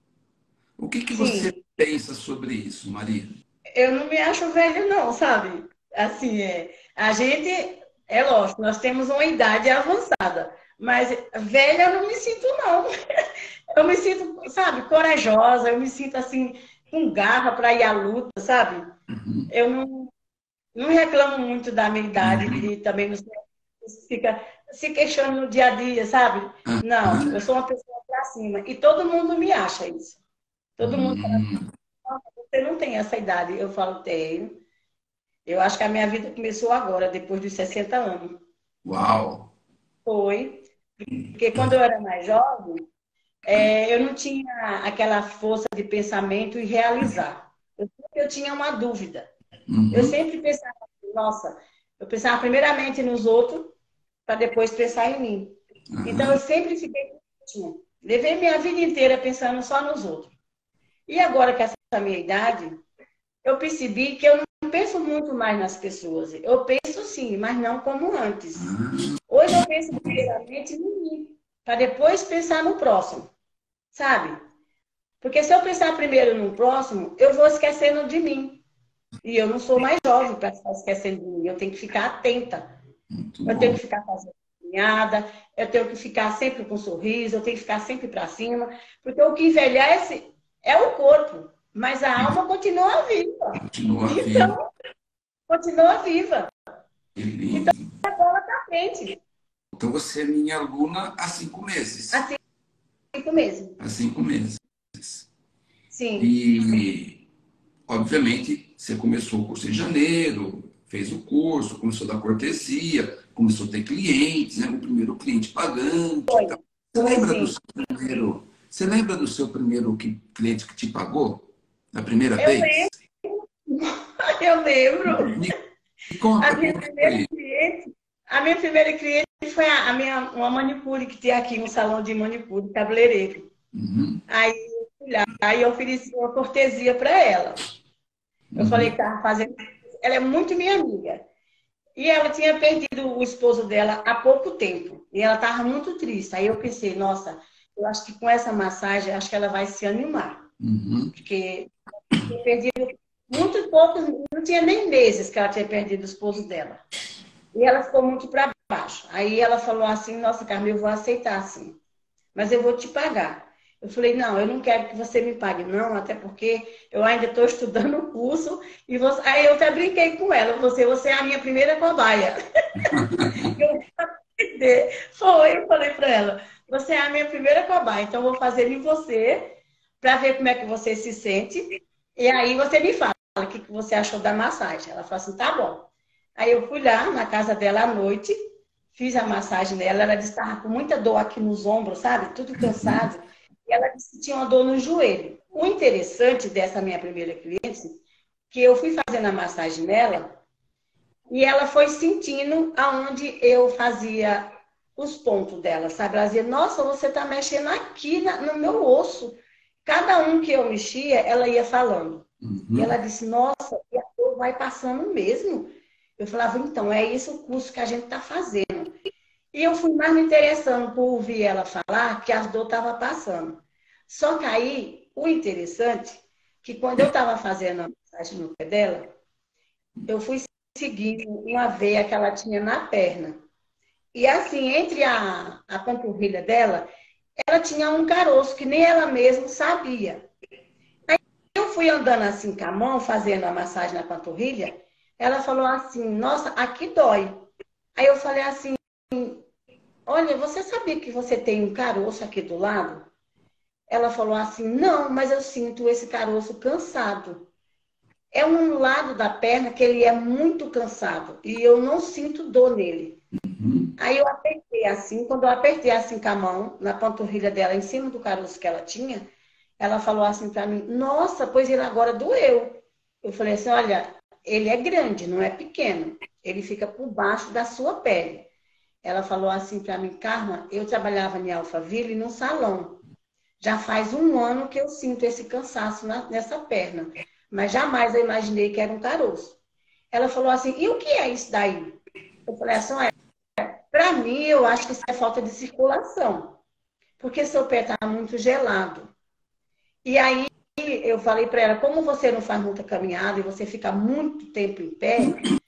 O que que você Sim, pensa sobre isso, Maria? eu não me acho velho não, sabe? Assim, é, a gente, é lógico, nós temos uma idade avançada, mas velha eu não me sinto não. Eu me sinto, sabe, corajosa, eu me sinto assim, com garra para ir à luta, sabe? Uhum. Eu não, não reclamo muito da minha idade Uhum. e também não fica se questionando no dia a dia, sabe? Não, eu sou uma pessoa pra cima. E todo mundo me acha isso. Todo mundo fala, Uhum. "Nossa, você não tem essa idade." Eu falo, tenho. Eu acho que a minha vida começou agora, depois dos sessenta anos. Uau! Foi. Porque quando eu era mais jovem, é, eu não tinha aquela força de pensamento e realizar. Eu, eu tinha uma dúvida. Eu Uhum. sempre pensava, assim, nossa, eu pensava primeiramente nos outros, para depois pensar em mim. Então, eu Uhum. sempre fiquei por último. Levei minha vida inteira pensando só nos outros. E agora que essa minha idade, eu percebi que eu não penso muito mais nas pessoas. Eu penso sim, mas não como antes. Hoje eu penso primeiramente em mim, para depois pensar no próximo, sabe? Porque se eu pensar primeiro no próximo, eu vou esquecendo de mim. E eu não sou mais jovem para estar esquecendo de mim. Eu tenho que ficar atenta. Muito Eu tenho bom. que ficar fazendo caminhada, eu tenho que ficar sempre com um sorriso, eu tenho que ficar sempre para cima, porque o que envelhece é o corpo, mas a alma continua viva. Continua vivo. Então, continua viva. Que Então, lindo. a bola tá frente. Então você é minha aluna há cinco meses. Assim mesmo. Há cinco meses. Sim. E, obviamente, você começou o curso em janeiro, fez o curso, começou a dar cortesia, começou a ter clientes, né? O primeiro cliente pagante e Foi. tal. Você Foi lembra do sim. seu primeiro, você lembra do seu primeiro que- cliente que te pagou? Da primeira Eu vez? lembro, eu lembro. Me A conta minha como que primeira foi. cliente, a minha primeira cliente foi a, a minha, uma manicure que tem aqui, um salão de manicure, cabeleireiro. Uhum, Aí eu fui lá, aí eu ofereci uma cortesia para ela. Eu falei que uhum, estava fazendo. Ela é muito minha amiga. E ela tinha perdido o esposo dela há pouco tempo. E ela estava muito triste. Aí eu pensei, nossa, eu acho que com essa massagem, acho que ela vai se animar. uhum. Porque tinha perdido muito pouco, não tinha nem meses que ela tinha perdido o esposo dela. E ela ficou muito para baixo. Aí ela falou assim, nossa, Carmen, eu vou aceitar assim, mas eu vou te pagar. Eu falei, não, eu não quero que você me pague, não, até porque eu ainda estou estudando o curso. E você... Aí eu até brinquei com ela, você, você é a minha primeira cobaia. Eu vou aprender. Foi, eu falei para ela, você é a minha primeira cobaia, então eu vou fazer em você, para ver como é que você se sente. E aí você me fala o que que você achou da massagem. Ela falou assim, tá bom. Aí eu fui lá na casa dela à noite, fiz a massagem nela, ela disse que estava com muita dor aqui nos ombros, sabe? Tudo cansado. ela disse que tinha uma dor no joelho. O interessante dessa minha primeira cliente, que eu fui fazendo a massagem nela, e ela foi sentindo aonde eu fazia os pontos dela, sabe? Ela dizia, nossa, você tá mexendo aqui na, no meu osso. Cada um que eu mexia, ela ia falando. Uhum. E ela disse, nossa, e a dor vai passando mesmo. Eu falava, então, é isso o curso que a gente tá fazendo. E eu fui mais me interessando por ouvir ela falar que as dor estavam passando. Só que aí, o interessante, que quando eu estava fazendo a massagem no pé dela, eu fui seguindo uma veia que ela tinha na perna. E assim, entre a, a panturrilha dela, ela tinha um caroço que nem ela mesma sabia. Aí eu fui andando assim com a mão, fazendo a massagem na panturrilha, ela falou assim, nossa, aqui dói. Aí eu falei assim, olha, você sabia que você tem um caroço aqui do lado? Ela falou assim, não, mas eu sinto esse caroço cansado. É um lado da perna que ele é muito cansado e eu não sinto dor nele. Uhum. Aí eu apertei assim, quando eu apertei assim com a mão, na panturrilha dela, em cima do caroço que ela tinha, ela falou assim pra mim, nossa, pois ele agora doeu. Eu falei assim, olha, ele é grande, não é pequeno. Ele fica por baixo da sua pele. Ela falou assim pra mim, Carma, eu trabalhava em Alphaville num salão. Já faz um ano que eu sinto esse cansaço na, nessa perna. Mas jamais eu imaginei que era um caroço. Ela falou assim, e o que é isso daí? Eu falei assim, olha, para mim eu acho que isso é falta de circulação. Porque seu pé está muito gelado. E aí eu falei para ela, como você não faz muita caminhada e você fica muito tempo em pé,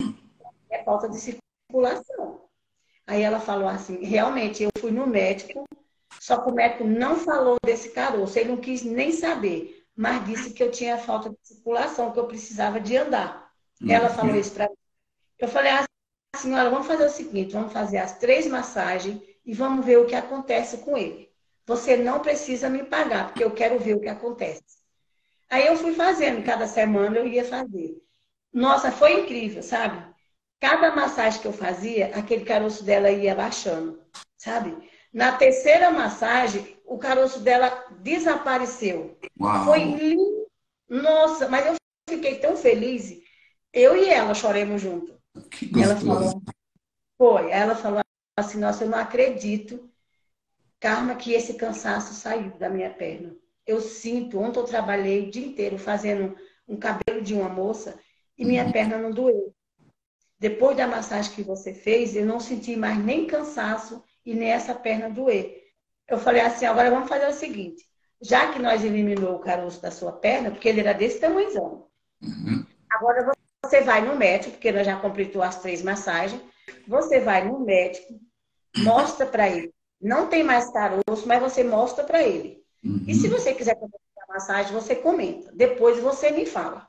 é falta de circulação. Aí ela falou assim, realmente, eu fui no médico, só que o médico não falou desse caroço, ele não quis nem saber, mas disse que eu tinha falta de circulação, que eu precisava de andar. Uhum. Ela falou isso para mim. Eu falei, ah, senhora, vamos fazer o seguinte, vamos fazer as três massagens e vamos ver o que acontece com ele. Você não precisa me pagar, porque eu quero ver o que acontece. Aí eu fui fazendo, cada semana eu ia fazer. Nossa, foi incrível, sabe? Cada massagem que eu fazia, aquele caroço dela ia baixando, sabe? Na terceira massagem, o caroço dela desapareceu. Uau. Foi lindo. Nossa, mas eu fiquei tão feliz. Eu e ela choramos junto. Que gostoso. Ela falou, foi. Ela falou assim, nossa, eu não acredito, Carma, que esse cansaço saiu da minha perna. Eu sinto, ontem eu trabalhei o dia inteiro fazendo um cabelo de uma moça e minha uhum. perna não doeu. Depois da massagem que você fez, eu não senti mais nem cansaço e nem essa perna doer. Eu falei assim, agora vamos fazer o seguinte, já que nós eliminou o caroço da sua perna, porque ele era desse tamanhozão, uhum. agora você vai no médico, porque nós já completou as três massagens, você vai no médico, mostra para ele, não tem mais caroço, mas você mostra para ele. Uhum. E se você quiser fazer a massagem, você comenta, depois você me fala.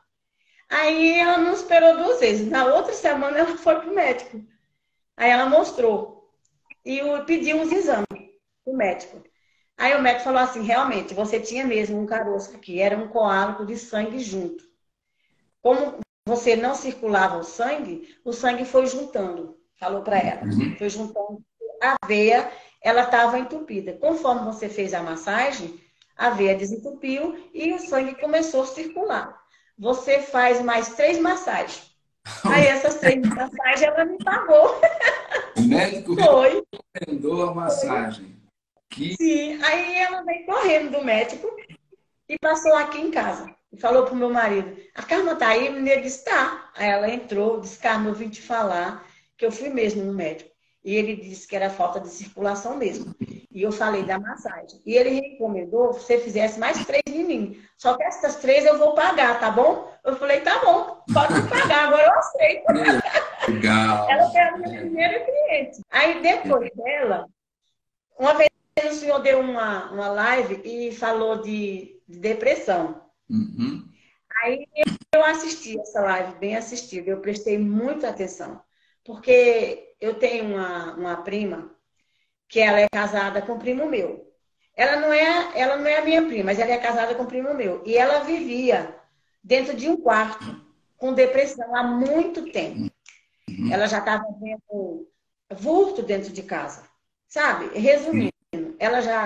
Aí ela não esperou duas vezes. Na outra semana ela foi pro médico. Aí ela mostrou. E eu pedi uns exames pro médico. Aí o médico falou assim, realmente, você tinha mesmo um caroço aqui. Era um coágulo de sangue junto. Como você não circulava o sangue, o sangue foi juntando. Falou para ela. Foi juntando. A veia, ela estava entupida. Conforme você fez a massagem, a veia desentupiu e o sangue começou a circular. Você faz mais três massagens. Aí essas três massagens ela me pagou. O médico foi. recomendou a massagem. Que... Sim, aí ela veio correndo do médico e passou aqui em casa. E falou pro meu marido, a Carma tá aí? Ele disse, tá. Aí ela entrou, disse, Carma, eu vim te falar que eu fui mesmo no médico. E ele disse que era falta de circulação mesmo. E eu falei da massagem. E ele recomendou que você fizesse mais três em mim. Só que essas três eu vou pagar, tá bom? Eu falei, tá bom, pode me pagar, agora eu aceito. Legal. Ela foi a minha primeira cliente. Aí depois dela, uma vez o senhor deu uma, uma live e falou de, de depressão. Uhum. Aí eu assisti essa live, bem assistida. Eu prestei muita atenção. Porque eu tenho uma, uma prima que ela é casada com um primo meu. Ela não, é, ela não é a minha prima, mas ela é casada com um primo meu. E ela vivia dentro de um quarto com depressão há muito tempo. Ela já estava vendo vulto dentro de casa. Sabe? Resumindo, ela já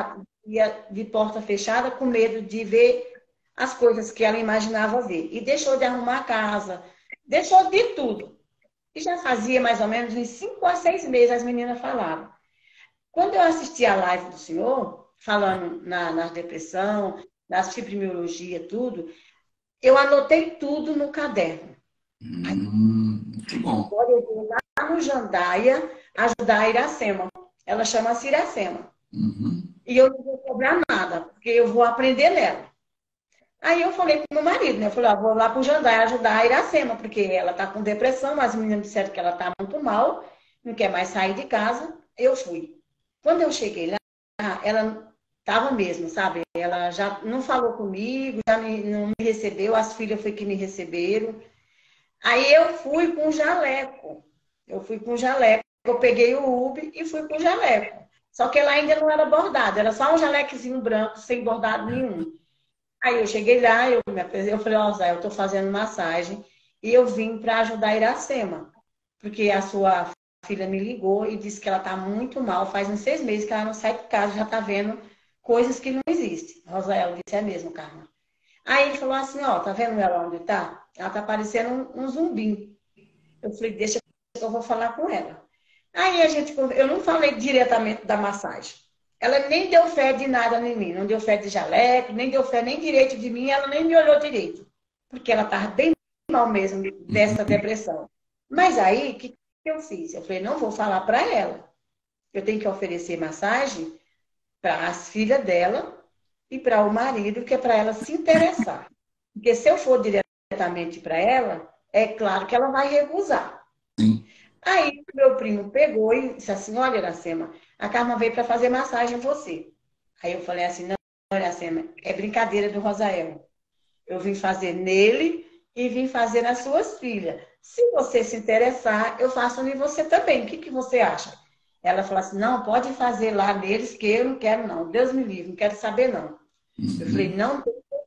ia de porta fechada com medo de ver as coisas que ela imaginava ver. E deixou de arrumar a casa, deixou de tudo. E já fazia mais ou menos uns cinco a seis meses, as meninas falavam. Quando eu assisti a live do senhor, falando na, na depressão, nas fibromialgia, tudo, eu anotei tudo no caderno. Hum, que bom. Agora eu vou lá no Jandaia ajudar a Iracema. Ela chama-se Iracema. Uhum. E eu não vou cobrar nada, porque eu vou aprender nela. Aí eu falei pro meu marido, né? Eu falei, ó, vou lá pro Jandaia ajudar a Iracema, porque ela tá com depressão, as meninas disseram que ela tá muito mal, não quer mais sair de casa. Eu fui. Quando eu cheguei lá, ela tava mesmo, sabe? Ela já não falou comigo, já me, não me recebeu, as filhas foi que me receberam. Aí eu fui com jaleco. Eu fui com jaleco. Eu peguei o Uber e fui com jaleco. Só que ela ainda não era bordada, era só um jalequezinho branco, sem bordado nenhum. Aí eu cheguei lá, eu me apresentei, eu falei, ó, Zé, eu tô fazendo massagem e eu vim para ajudar a Iracema. Porque a sua filha me ligou e disse que ela tá muito mal, faz uns seis meses que ela não sai de casa, já tá vendo coisas que não existem. Rosael disse, é mesmo, Carla. Aí ele falou assim, ó, tá vendo ela onde tá? Ela tá parecendo um, um zumbi. Eu falei, deixa que eu vou falar com ela. Aí a gente, eu não falei diretamente da massagem. Ela nem deu fé de nada em mim, não deu fé de jaleco, nem deu fé nem direito de mim, ela nem me olhou direito. Porque ela tava bem mal mesmo dessa depressão. Mas aí, o que, que eu fiz? Eu falei, não vou falar para ela. Eu tenho que oferecer massagem para as filhas dela e para o marido, que é para ela se interessar. Porque se eu for diretamente para ela, é claro que ela vai recusar. Sim. Aí meu primo pegou e disse assim, olha, Iracema, a Carma veio para fazer massagem em você. Aí eu falei assim, não, Iracema, é brincadeira do Rosael. Eu vim fazer nele e vim fazer nas suas filhas. Se você se interessar, eu faço em você também. O que, que você acha? Ela falou assim, não, pode fazer lá neles, que eu não quero não. Deus me livre, não quero saber não. Uhum. Eu falei, não.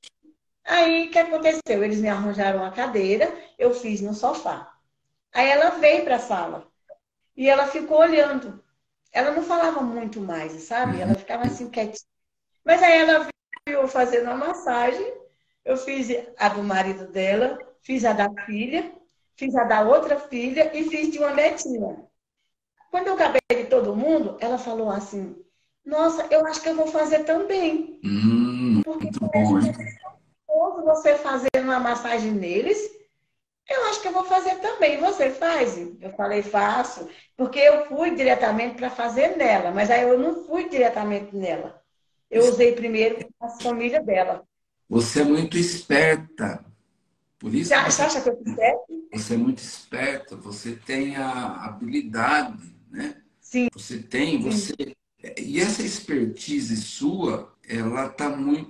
Aí o que aconteceu? Eles me arranjaram uma cadeira, eu fiz no sofá. Aí ela veio para a sala e ela ficou olhando. Ela não falava muito mais, sabe? Ela ficava assim quietinha. Mas aí ela viu fazendo a massagem. Eu fiz a do marido dela, fiz a da filha, fiz a da outra filha e fiz de uma netinha. Quando eu acabei de todo mundo, ela falou assim, nossa, eu acho que eu vou fazer também. Hum, Porque muito bom, hein? quando você fazendo uma massagem neles, eu acho que eu vou fazer também. Você faz? Eu falei, faço. Porque eu fui diretamente para fazer nela, mas aí eu não fui diretamente nela. Eu usei primeiro a família dela. Você é muito esperta. Por isso que Você você, acha que eu fiz certo? você é muito esperta. Você tem a habilidade, né? Sim. Você tem, Sim. você... E essa expertise sua, ela está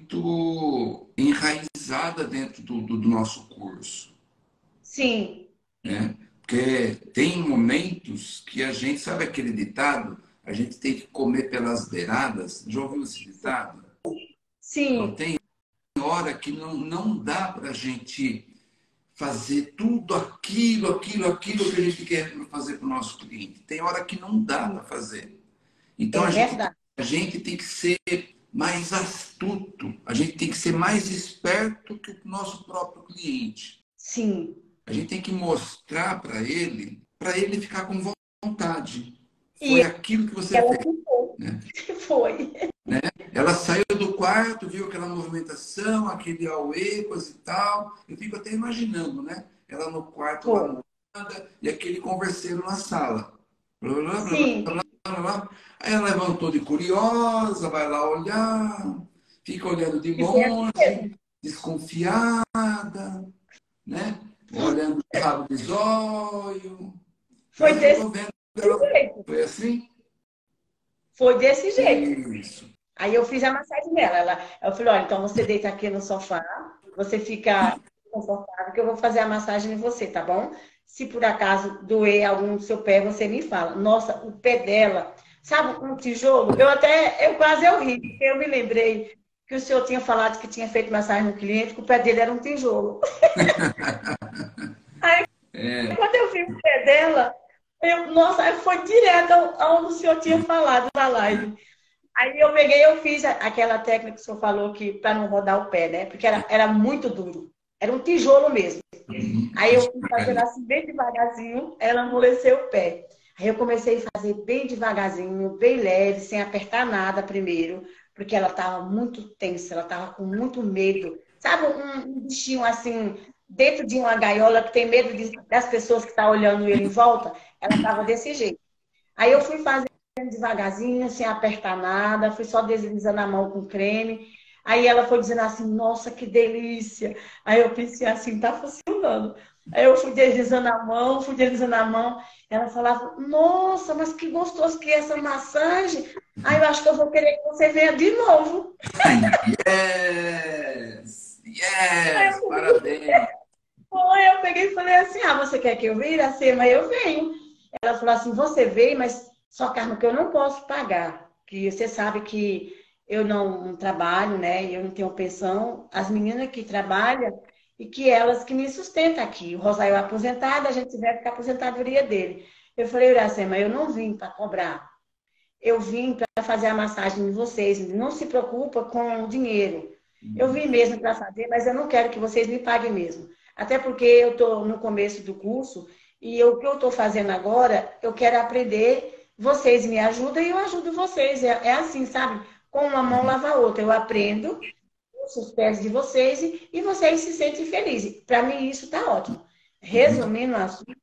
muito enraizada dentro do, do, do nosso curso. Sim. Né? Porque tem momentos que a gente, sabe aquele ditado? A gente tem que comer pelas beiradas. Já ouviu esse ditado? Sim. Então, tem hora que não, não dá para a gente fazer tudo aquilo, aquilo, aquilo que a gente quer fazer para o nosso cliente. Tem hora que não dá para fazer. Então, É a gente, verdade. a gente tem que ser mais astuto. A gente tem que ser mais esperto que o nosso próprio cliente. Sim. A gente tem que mostrar para ele, para ele ficar com vontade. Foi E aquilo que você ela fez. ficou. Né? Foi. Né? Ela saiu do quarto, viu aquela movimentação, aquele auê, coisa e tal. Eu fico até imaginando, né? Ela no quarto Foi. lá no e aquele converseiro na sala. Blá, blá, blá, Sim. blá, blá, blá. Aí ela levantou de curiosa, vai lá olhar, fica olhando de E foi assim longe, mesmo. desconfiada, né? Olhando de rabo de zóio. Foi Aí eu desse tô vendo ela. jeito. Foi assim? Foi desse jeito. Isso. Aí eu fiz a massagem nela. Ela, eu falei, olha, então você deita aqui no sofá, você fica confortável, que eu vou fazer a massagem em você, tá bom? Se por acaso doer algum do seu pé, você me fala. Nossa, o pé dela, sabe, um tijolo? Eu até, eu quase eu ri, porque eu me lembrei que o senhor tinha falado que tinha feito massagem no cliente, que o pé dele era um tijolo. Aí, É. quando eu vi o pé dela, eu, nossa, foi direto ao, ao que o senhor tinha falado na live. Aí eu peguei, eu fiz a- aquela técnica que o senhor falou que para não rodar o pé, né? Porque era, era muito duro. Era um tijolo mesmo. Uhum. Aí eu fui fazendo assim bem devagarzinho, ela amoleceu o pé. Aí eu comecei a fazer bem devagarzinho, bem leve, sem apertar nada primeiro, porque ela estava muito tensa, ela estava com muito medo. Sabe um, um bichinho assim, dentro de uma gaiola que tem medo de- das pessoas que estão olhando ele em volta? Ela estava desse jeito. Aí eu fui fazendo devagarzinho, sem apertar nada, fui só deslizando a mão com creme. Aí ela foi dizendo assim, nossa, que delícia. Aí eu pensei assim, tá funcionando. Aí eu fui deslizando a mão, fui deslizando a mão. Ela falava, nossa, mas que gostoso que é essa massagem. Aí eu acho que eu vou querer que você venha de novo. Yes! Aí Yes! eu Parabéns! Aí eu peguei e falei assim, ah, você quer que eu venha, Iracema? Aí eu venho. Ela falou assim, você veio, mas só, Carmen, que eu não posso pagar. Que você sabe que eu não trabalho, né? Eu não tenho pensão. As meninas que trabalham e que elas que me sustentam aqui. O Rosário é aposentado, a gente tiver com a aposentadoria dele. Eu falei, Iracema, eu não vim para cobrar. Eu vim para fazer a massagem de vocês. Não se preocupa com o dinheiro. Eu vim mesmo para fazer, mas eu não quero que vocês me paguem mesmo. Até porque eu estou no começo do curso e eu- o que eu estou fazendo agora, eu quero aprender. Vocês me ajudam e eu ajudo vocês. É, é assim, sabe? Com uma mão lava a outra. Eu aprendo os pés de vocês e, e vocês se sentem felizes. Para mim, isso está ótimo. Resumindo o assunto,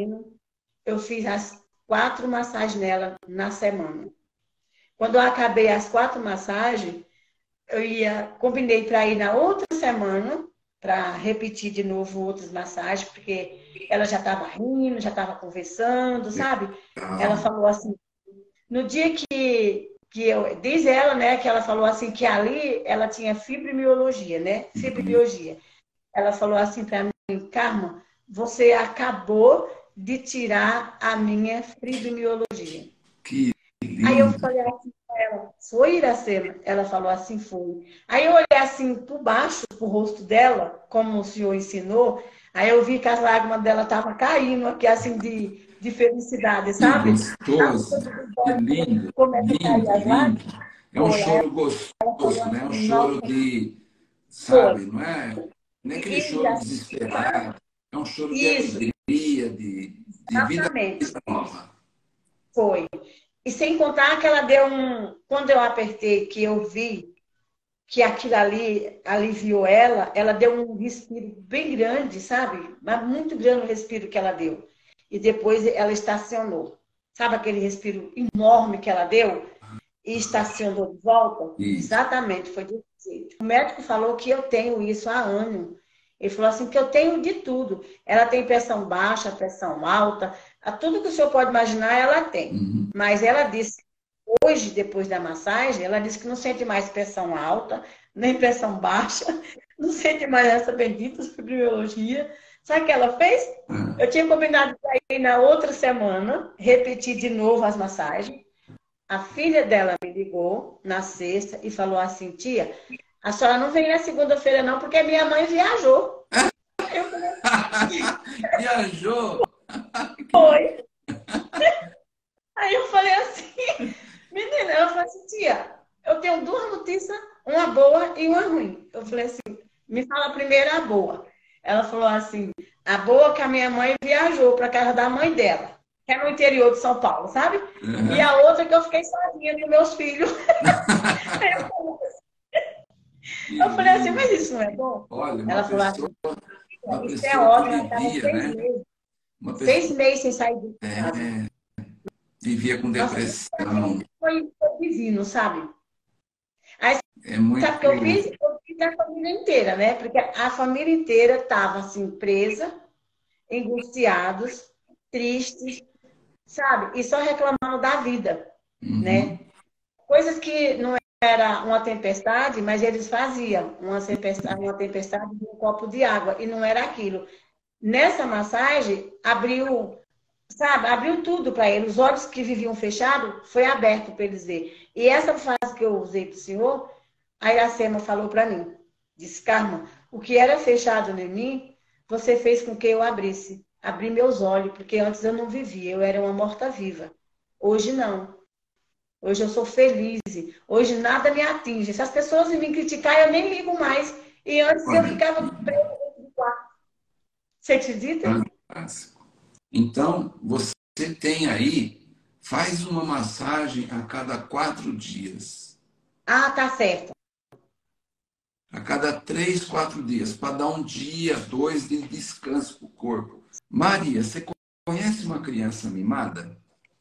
eu fiz as quatro massagens nela na semana. Quando eu acabei as quatro massagens, eu ia, combinei para ir na outra semana, para repetir de novo outras massagens, porque ela já estava rindo, já estava conversando, sabe? Ela Legal. falou assim, no dia que, que eu, diz ela, né, que ela falou assim, que ali ela tinha fibromialgia, né? Uhum. Fibromialgia. Ela falou assim para mim, Carma, você acabou de tirar a minha fibromialgia. Que Aí eu lindo! falei assim pra ela, foi, Iracema? Ela falou assim, foi. Aí eu olhei assim por baixo, pro rosto dela, como o senhor ensinou, aí eu vi que as lágrimas dela estavam caindo aqui, assim, de, de felicidade, Que sabe? Sabe gostoso! quando os Que olhos lindo! começam a cair Lindo, as lágrimas? lindo! É um Foi. Aí choro ela falou gostoso, né? É um assim, choro nossa, de, foi. sabe, não é, não é aquele E, choro Iracema, sabe? desesperado, é um choro de Isso, alegria, de, de vida exatamente, nova. foi. E sem contar que ela deu um... Quando eu apertei, que eu vi que aquilo ali aliviou ela, ela deu um respiro bem grande, sabe? Mas muito grande o respiro que ela deu. E depois ela estacionou. Sabe aquele respiro enorme que ela deu? E estacionou de volta? Isso. Exatamente, foi desse jeito. O médico falou que eu tenho isso há anos. Ele falou assim que eu tenho de tudo. Ela tem pressão baixa, pressão alta, a tudo que o senhor pode imaginar, ela tem. Uhum. Mas ela disse hoje, depois da massagem, ela disse que não sente mais pressão alta, nem pressão baixa, não sente mais essa bendita fibromialgia. Sabe o que ela fez? Ah, Eu tinha combinado para ir na outra semana, repetir de novo as massagens. A filha dela me ligou na sexta e falou assim, tia, a senhora não vem na segunda-feira não, porque minha mãe viajou. Eu falei, viajou! foi. Aí eu falei assim, menina, ela falou assim, tia, eu tenho duas notícias, uma boa e uma ruim. Eu falei assim, me fala primeiro a boa. Ela falou assim, a boa é que a minha mãe viajou para casa da mãe dela, que é no interior de São Paulo, sabe? E Uhum. a outra é que eu fiquei sozinha com meus filhos. Que Eu falei assim, mas lindo! isso não é bom? Olha, uma Ela falou pessoa, assim, uma isso é pessoa que ótimo, ela estava vivia, seis né? meses, Uma seis pessoa meses sem sair de casa. é, vivia com Nossa, isso pra mim depressão. foi, foi divino, sabe? Aí É sabe o muito. que eu fiz? Eu fiz a família inteira, né? Porque a família inteira estava assim, presa, angustiados, tristes, sabe? E só reclamando da vida, Uhum. né? Coisas que não era uma tempestade, mas eles faziam uma tempestade, uma tempestade de um copo de água, e não era aquilo. Nessa massagem, abriu, sabe, abriu tudo para eles. Os olhos que viviam fechados, foi aberto para eles ver. E essa frase que eu usei para o senhor, a Iracema falou para mim, disse, Carma, o que era fechado em mim, você fez com que eu abrisse. Abri meus olhos, porque antes eu não vivia, eu era uma morta-viva. Hoje não. Hoje eu sou feliz. Hoje nada me atinge. Se as pessoas me criticar, eu nem ligo mais. E antes eu Olha, ficava presa dentro do quarto. Você acredita? fantástico. Então, você tem aí, faz uma massagem a cada quatro dias. Ah, tá certo. A cada três, quatro dias, para dar um dia, dois de descanso para o corpo. Maria, você conhece uma criança mimada?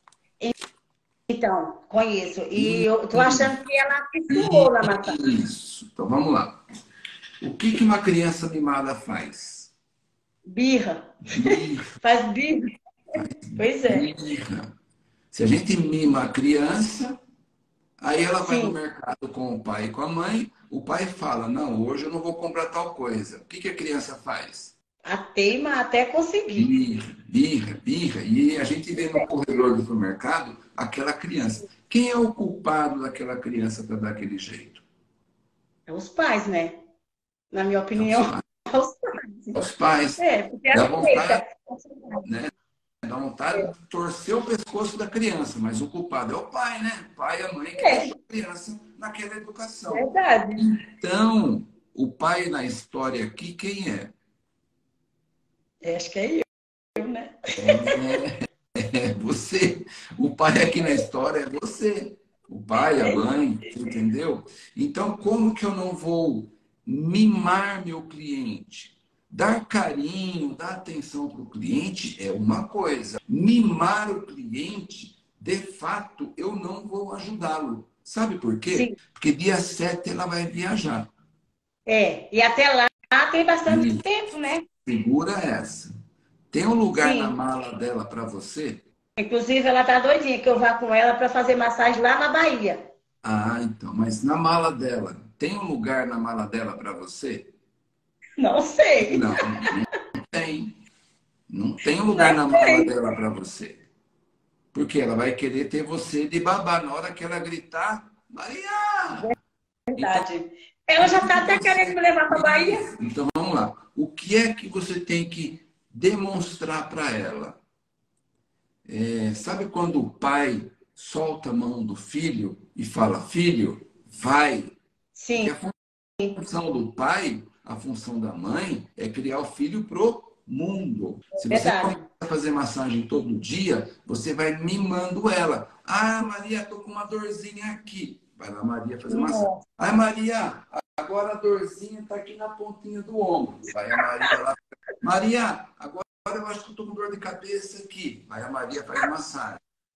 Então, conheço. E eu tô Isso, achando que ela acostumou na massagem. isso. Então, vamos lá. O que que uma criança mimada faz? Birra. Birra, Faz birra. Pois é. birra. Se a gente mima a criança, aí ela vai no Sim. mercado com o pai e com a mãe, o pai fala, não, hoje eu não vou comprar tal coisa. O que que a criança faz? A teima até conseguir. Birra, birra, birra. E a gente vê no corredor do supermercado aquela criança. Quem é o culpado daquela criança para dar aquele jeito? É os pais, né? Na minha É os opinião, pais. é os pais. É os pais. É, porque Dá vontade, aceita. né? Dá vontade de torcer o pescoço da criança, mas o culpado é o pai, né? O pai e a mãe que É, deixam a criança naquela educação. verdade. Então, o pai na história aqui, quem é? É, acho que é eu, né? É você. O pai aqui na história é você. O pai, a É isso. mãe, entendeu? Então, como que eu não vou mimar meu cliente? Dar carinho, dar atenção para o cliente é uma coisa. Mimar o cliente, de fato, eu não vou ajudá-lo. Sabe por quê? Sim. Porque dia sete ela vai viajar. É. E até lá tem bastante E tempo, né? segura essa. Tem um lugar na Sim. mala dela para você? Inclusive, ela tá doidinha que eu vá com ela para fazer massagem lá na Bahia. Ah, então, mas na mala dela, tem um lugar na mala dela para você? Não sei. Não, não tem. Não tem um lugar Não na mala sei. dela para você. Porque ela vai querer ter você de babá. Na hora que ela gritar, Maria! Então, Verdade. Ela já tá até querendo me levar para Bahia. então vamos lá. O que é que você tem que demonstrar para ela? É, sabe quando o pai solta a mão do filho e fala, filho, vai? Porque Sim, a função do pai, a função da mãe, é criar o filho pro mundo. Se você começar verdade. a fazer massagem todo dia, você vai mimando ela. Ah, Maria, tô com uma dorzinha aqui. Vai lá, Maria, fazer massagem. Nossa. Ah, Maria, agora a dorzinha tá aqui na pontinha do ombro. Vai a Maria lá. Maria, agora eu acho que eu tô com dor de cabeça aqui. Vai a Maria, faz massagem.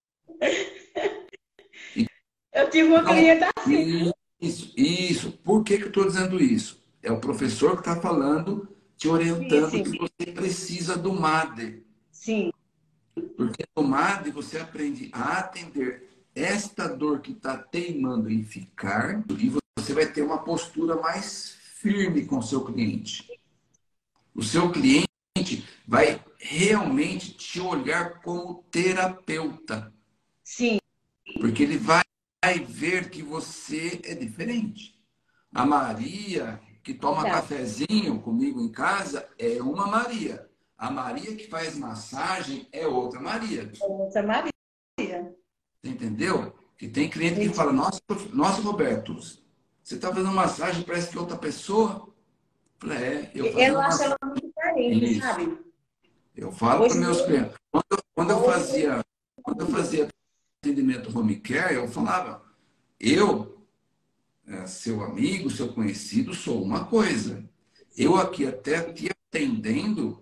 Eu tive uma Então, cliente assim. isso, isso. Por que que eu estou dizendo isso? É o professor que está falando, te Sim, orientando sim, que você precisa do M A D. sim. Porque no M A D você aprende a atender esta dor que está teimando em ficar e você vai ter uma postura mais firme com o seu cliente. O seu cliente vai realmente te olhar como terapeuta. Sim, Porque ele vai ver que você é diferente. A Maria, que toma verdade. cafezinho comigo em casa, é uma Maria. A Maria que faz massagem é outra Maria. Essa Maria. Você entendeu? Que tem cliente que Entendi. fala, nossa, nossa Roberto, você está fazendo massagem, parece que é outra pessoa. Eu falei, é, eu Eu fazendo acho massagem. ela muito carente, Isso. sabe? Eu falo para Hoje meus mesmo, clientes. Quando, eu- quando eu hoje, fazia, quando eu fazia atendimento home care, eu falava, eu é, seu amigo, seu conhecido, sou uma coisa. Eu aqui até te atendendo,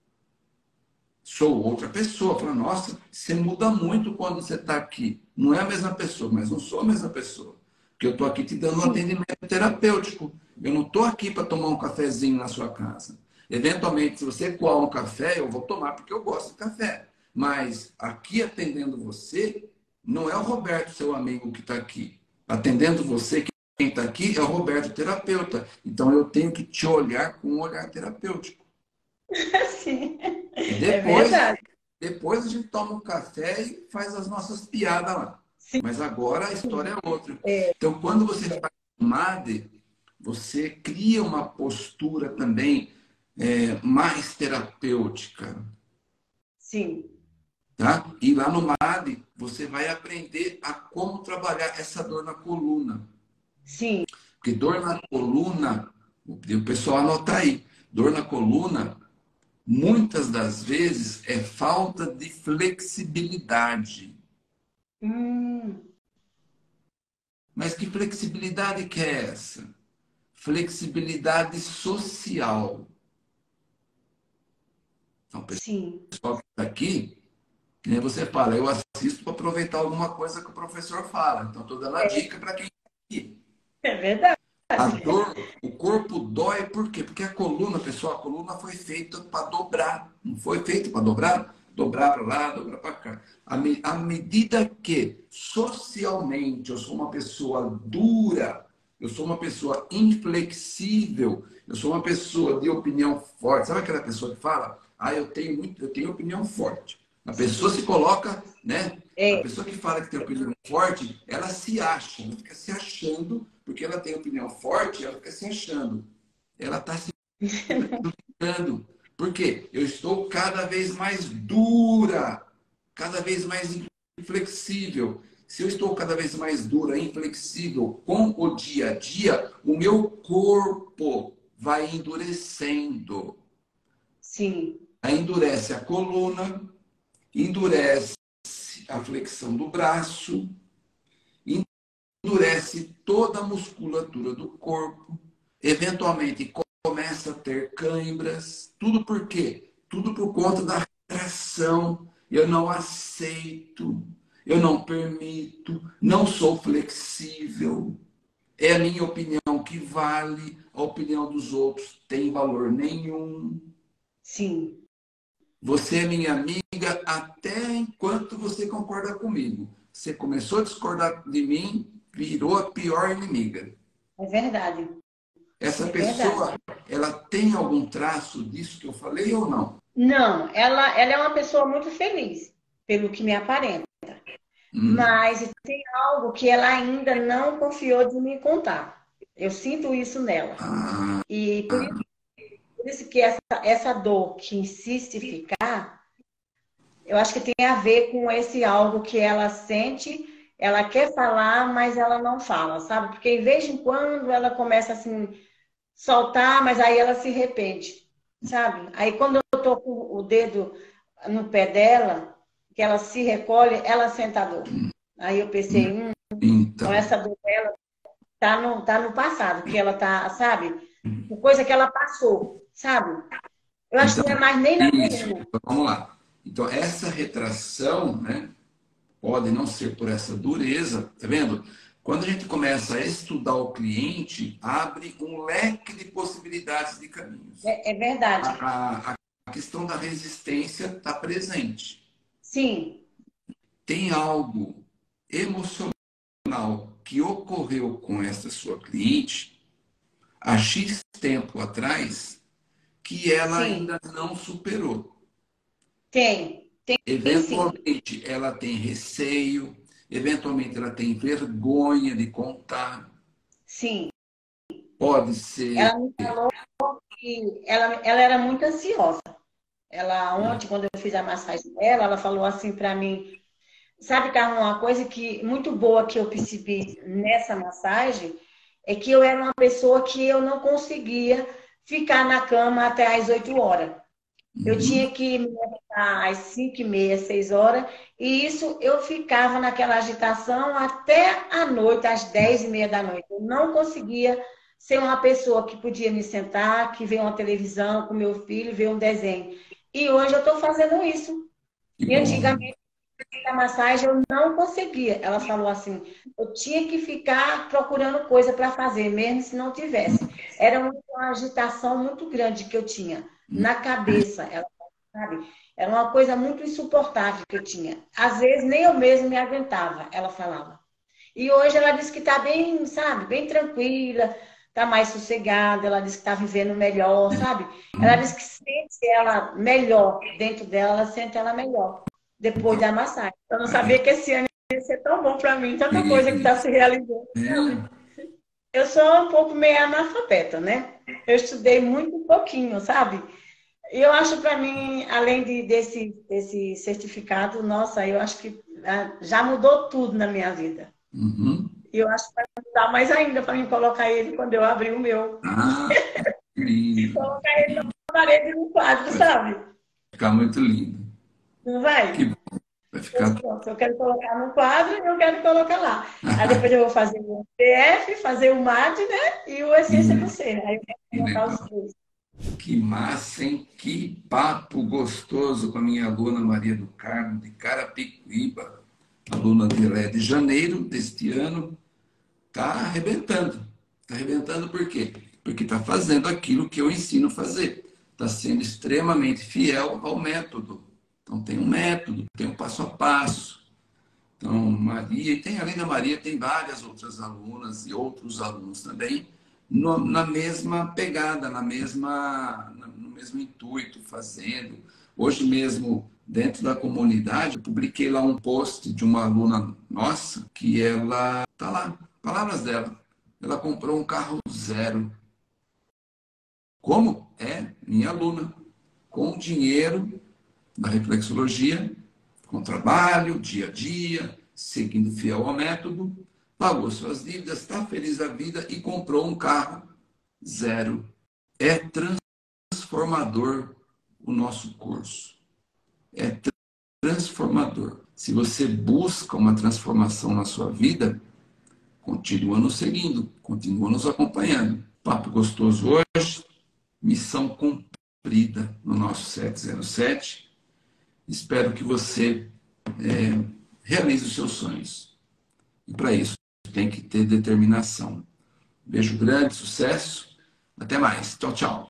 sou outra pessoa. Falando, nossa, você muda muito quando você está aqui. Não é a mesma pessoa, mas não sou a mesma pessoa. Porque eu estou aqui te dando um sim, atendimento terapêutico. Eu não estou aqui para tomar um cafezinho na sua casa. Eventualmente, se você coar um café, eu vou tomar porque eu gosto de café. Mas aqui atendendo você, não é o Roberto, seu amigo, que está aqui. Atendendo você, quem está aqui é o Roberto, terapeuta. Então eu tenho que te olhar com um olhar terapêutico. sim. E É depois, verdade. depois a gente toma um café e faz as nossas piadas lá. Sim. Mas agora a história é outra. É, Então, quando você faz o M A D, você cria uma postura também é, mais terapêutica. sim. Tá? E lá no M A D, você vai aprender a como trabalhar essa dor na coluna. Sim. Porque dor na coluna, vou pedir o pessoal anotar aí, dor na coluna, muitas das vezes é falta de flexibilidade. Hum. Mas que flexibilidade que é essa? Flexibilidade social. Então, o Sim. pessoal que está aqui, que nem você fala, eu assisto para aproveitar alguma coisa que o professor fala. Então, estou dando a É, dica para quem está aqui. é verdade. A dor, o corpo dói por quê? Porque a coluna, pessoal, a coluna foi feita para dobrar. Não foi feita para dobrar? Dobrar para lá, dobrar para cá. À me- à medida que socialmente eu sou uma pessoa dura, eu sou uma pessoa inflexível, eu sou uma pessoa de opinião forte. Sabe aquela pessoa que fala? Ah, eu tenho muito, eu tenho opinião forte. A pessoa se coloca, né? A É, pessoa que fala que tem opinião forte, ela se acha, ela fica se achando, porque ela tem opinião forte, ela fica se achando. Ela está se prejudicando. Por quê? Eu estou cada vez mais dura, cada vez mais inflexível. Se eu estou cada vez mais dura, inflexível com o dia a dia, o meu corpo vai endurecendo. sim, Aí endurece a coluna, endurece a flexão do braço, endurece toda a musculatura do corpo, eventualmente começa a ter cãibras, tudo por quê? Tudo por conta da retração. Eu não aceito, eu não permito, não sou flexível. É a minha opinião que vale, a opinião dos outros tem valor nenhum. sim. Você é minha amiga até enquanto você concorda comigo. Você começou a discordar de mim, virou a pior inimiga. É verdade. Essa É verdade. pessoa, ela tem algum traço disso que eu falei ou não? Não, ela, ela é uma pessoa muito feliz, pelo que me aparenta. Hum. Mas tem algo que ela ainda não confiou de me contar. Eu sinto isso nela. Ah, E por isso, por isso que essa, essa dor que insiste em ficar, eu acho que tem a ver com esse algo que ela sente, ela quer falar, mas ela não fala, sabe? Porque de vez em quando ela começa assim, soltar, mas aí ela se arrepende, sabe? Aí quando eu tô com o dedo no pé dela, que ela se recolhe, ela senta a dor. Aí eu pensei, hum, então então. essa dor dela tá no, tá no passado, que ela tá, sabe? Por coisa que ela passou, sabe? Eu acho que Então, não é mais nem na isso. coluna. Então, vamos lá. Então, essa retração, né, pode não ser por essa dureza, tá vendo? Quando a gente começa a estudar o cliente, abre um leque de possibilidades de caminhos. É, é verdade. A, a, a questão da resistência está presente. Sim, Tem algo emocional que ocorreu com essa sua cliente há X tempo atrás que ela sim, ainda não superou. tem. Tem sim. Eventualmente ela tem receio, eventualmente ela tem vergonha de contar. Sim. Pode ser. Ela me falou que ela, ela era muito ansiosa. Ela, ontem, quando eu fiz a massagem dela, ela falou assim para mim, sabe, Carmen, uma coisa que muito boa que eu percebi nessa massagem é que eu era uma pessoa que eu não conseguia ficar na cama até às oito horas. Eu Uhum. tinha que me levantar às cinco e meia, seis horas, e isso eu ficava naquela agitação até a noite, às dez e meia da noite. Eu não conseguia ser uma pessoa que podia me sentar, que vê uma televisão com meu filho, ver um desenho. E hoje eu estou fazendo isso. Que E bom. antigamente, a massagem eu não conseguia. Ela falou assim, eu tinha que ficar procurando coisa para fazer, mesmo se não tivesse. Era uma agitação muito grande que eu tinha na cabeça, ela sabe? Era uma coisa muito insuportável que eu tinha. Às vezes nem eu mesma me aguentava, ela falava. E hoje ela disse que está bem, sabe, bem tranquila, está mais sossegada, ela disse que está vivendo melhor, sabe? Ela disse que sente ela melhor dentro dela, ela sente ela melhor depois Então, da massagem. Eu não aí, sabia que esse ano ia ser tão bom para mim, tanta coisa que está isso. se realizando, sabe? É, Eu sou um pouco meio analfabeta, né? Eu estudei muito pouquinho, sabe? E eu acho para mim, além de, desse, desse certificado, nossa, eu acho que já mudou tudo na minha vida. Uhum. E eu acho que vai mudar mais ainda para mim colocar ele quando eu abrir o meu. Ah, que lindo. Colocar ele na parede do quadro, vai sabe? Ficar muito lindo. Não vai? Que bom. Vai ficar... Pronto, eu quero colocar no quadro e eu quero colocar lá. Aí depois eu vou fazer o P F, fazer o M A D, né? E o Essência Você. Aí eu quero colocar os três. Que massa, hein? Que papo gostoso com a minha aluna Maria do Carmo, de Carapicuíba. Aluna de, de janeiro deste ano. Está arrebentando. Está arrebentando por quê? Porque está fazendo aquilo que eu ensino a fazer. Está sendo extremamente fiel ao método. Então tem um método, tem um passo a passo. Então, Maria, e tem, além da Maria, tem várias outras alunas e outros alunos também, no, na mesma pegada, na mesma, no mesmo intuito, fazendo. Hoje mesmo, dentro da comunidade, eu publiquei lá um post de uma aluna nossa, que ela, tá lá, palavras dela, ela comprou um carro zero. Como? É minha aluna, com dinheiro da reflexologia, com trabalho, dia a dia, seguindo fiel ao método, pagou suas dívidas, está feliz da vida e comprou um carro zero. É transformador o nosso curso. É transformador. Se você busca uma transformação na sua vida, continua nos seguindo, continua nos acompanhando. Papo gostoso hoje, missão cumprida no nosso sete zero sete. Espero que você é, realize os seus sonhos. E para isso, tem que ter determinação. Beijo grande, sucesso. Até mais. Tchau, tchau.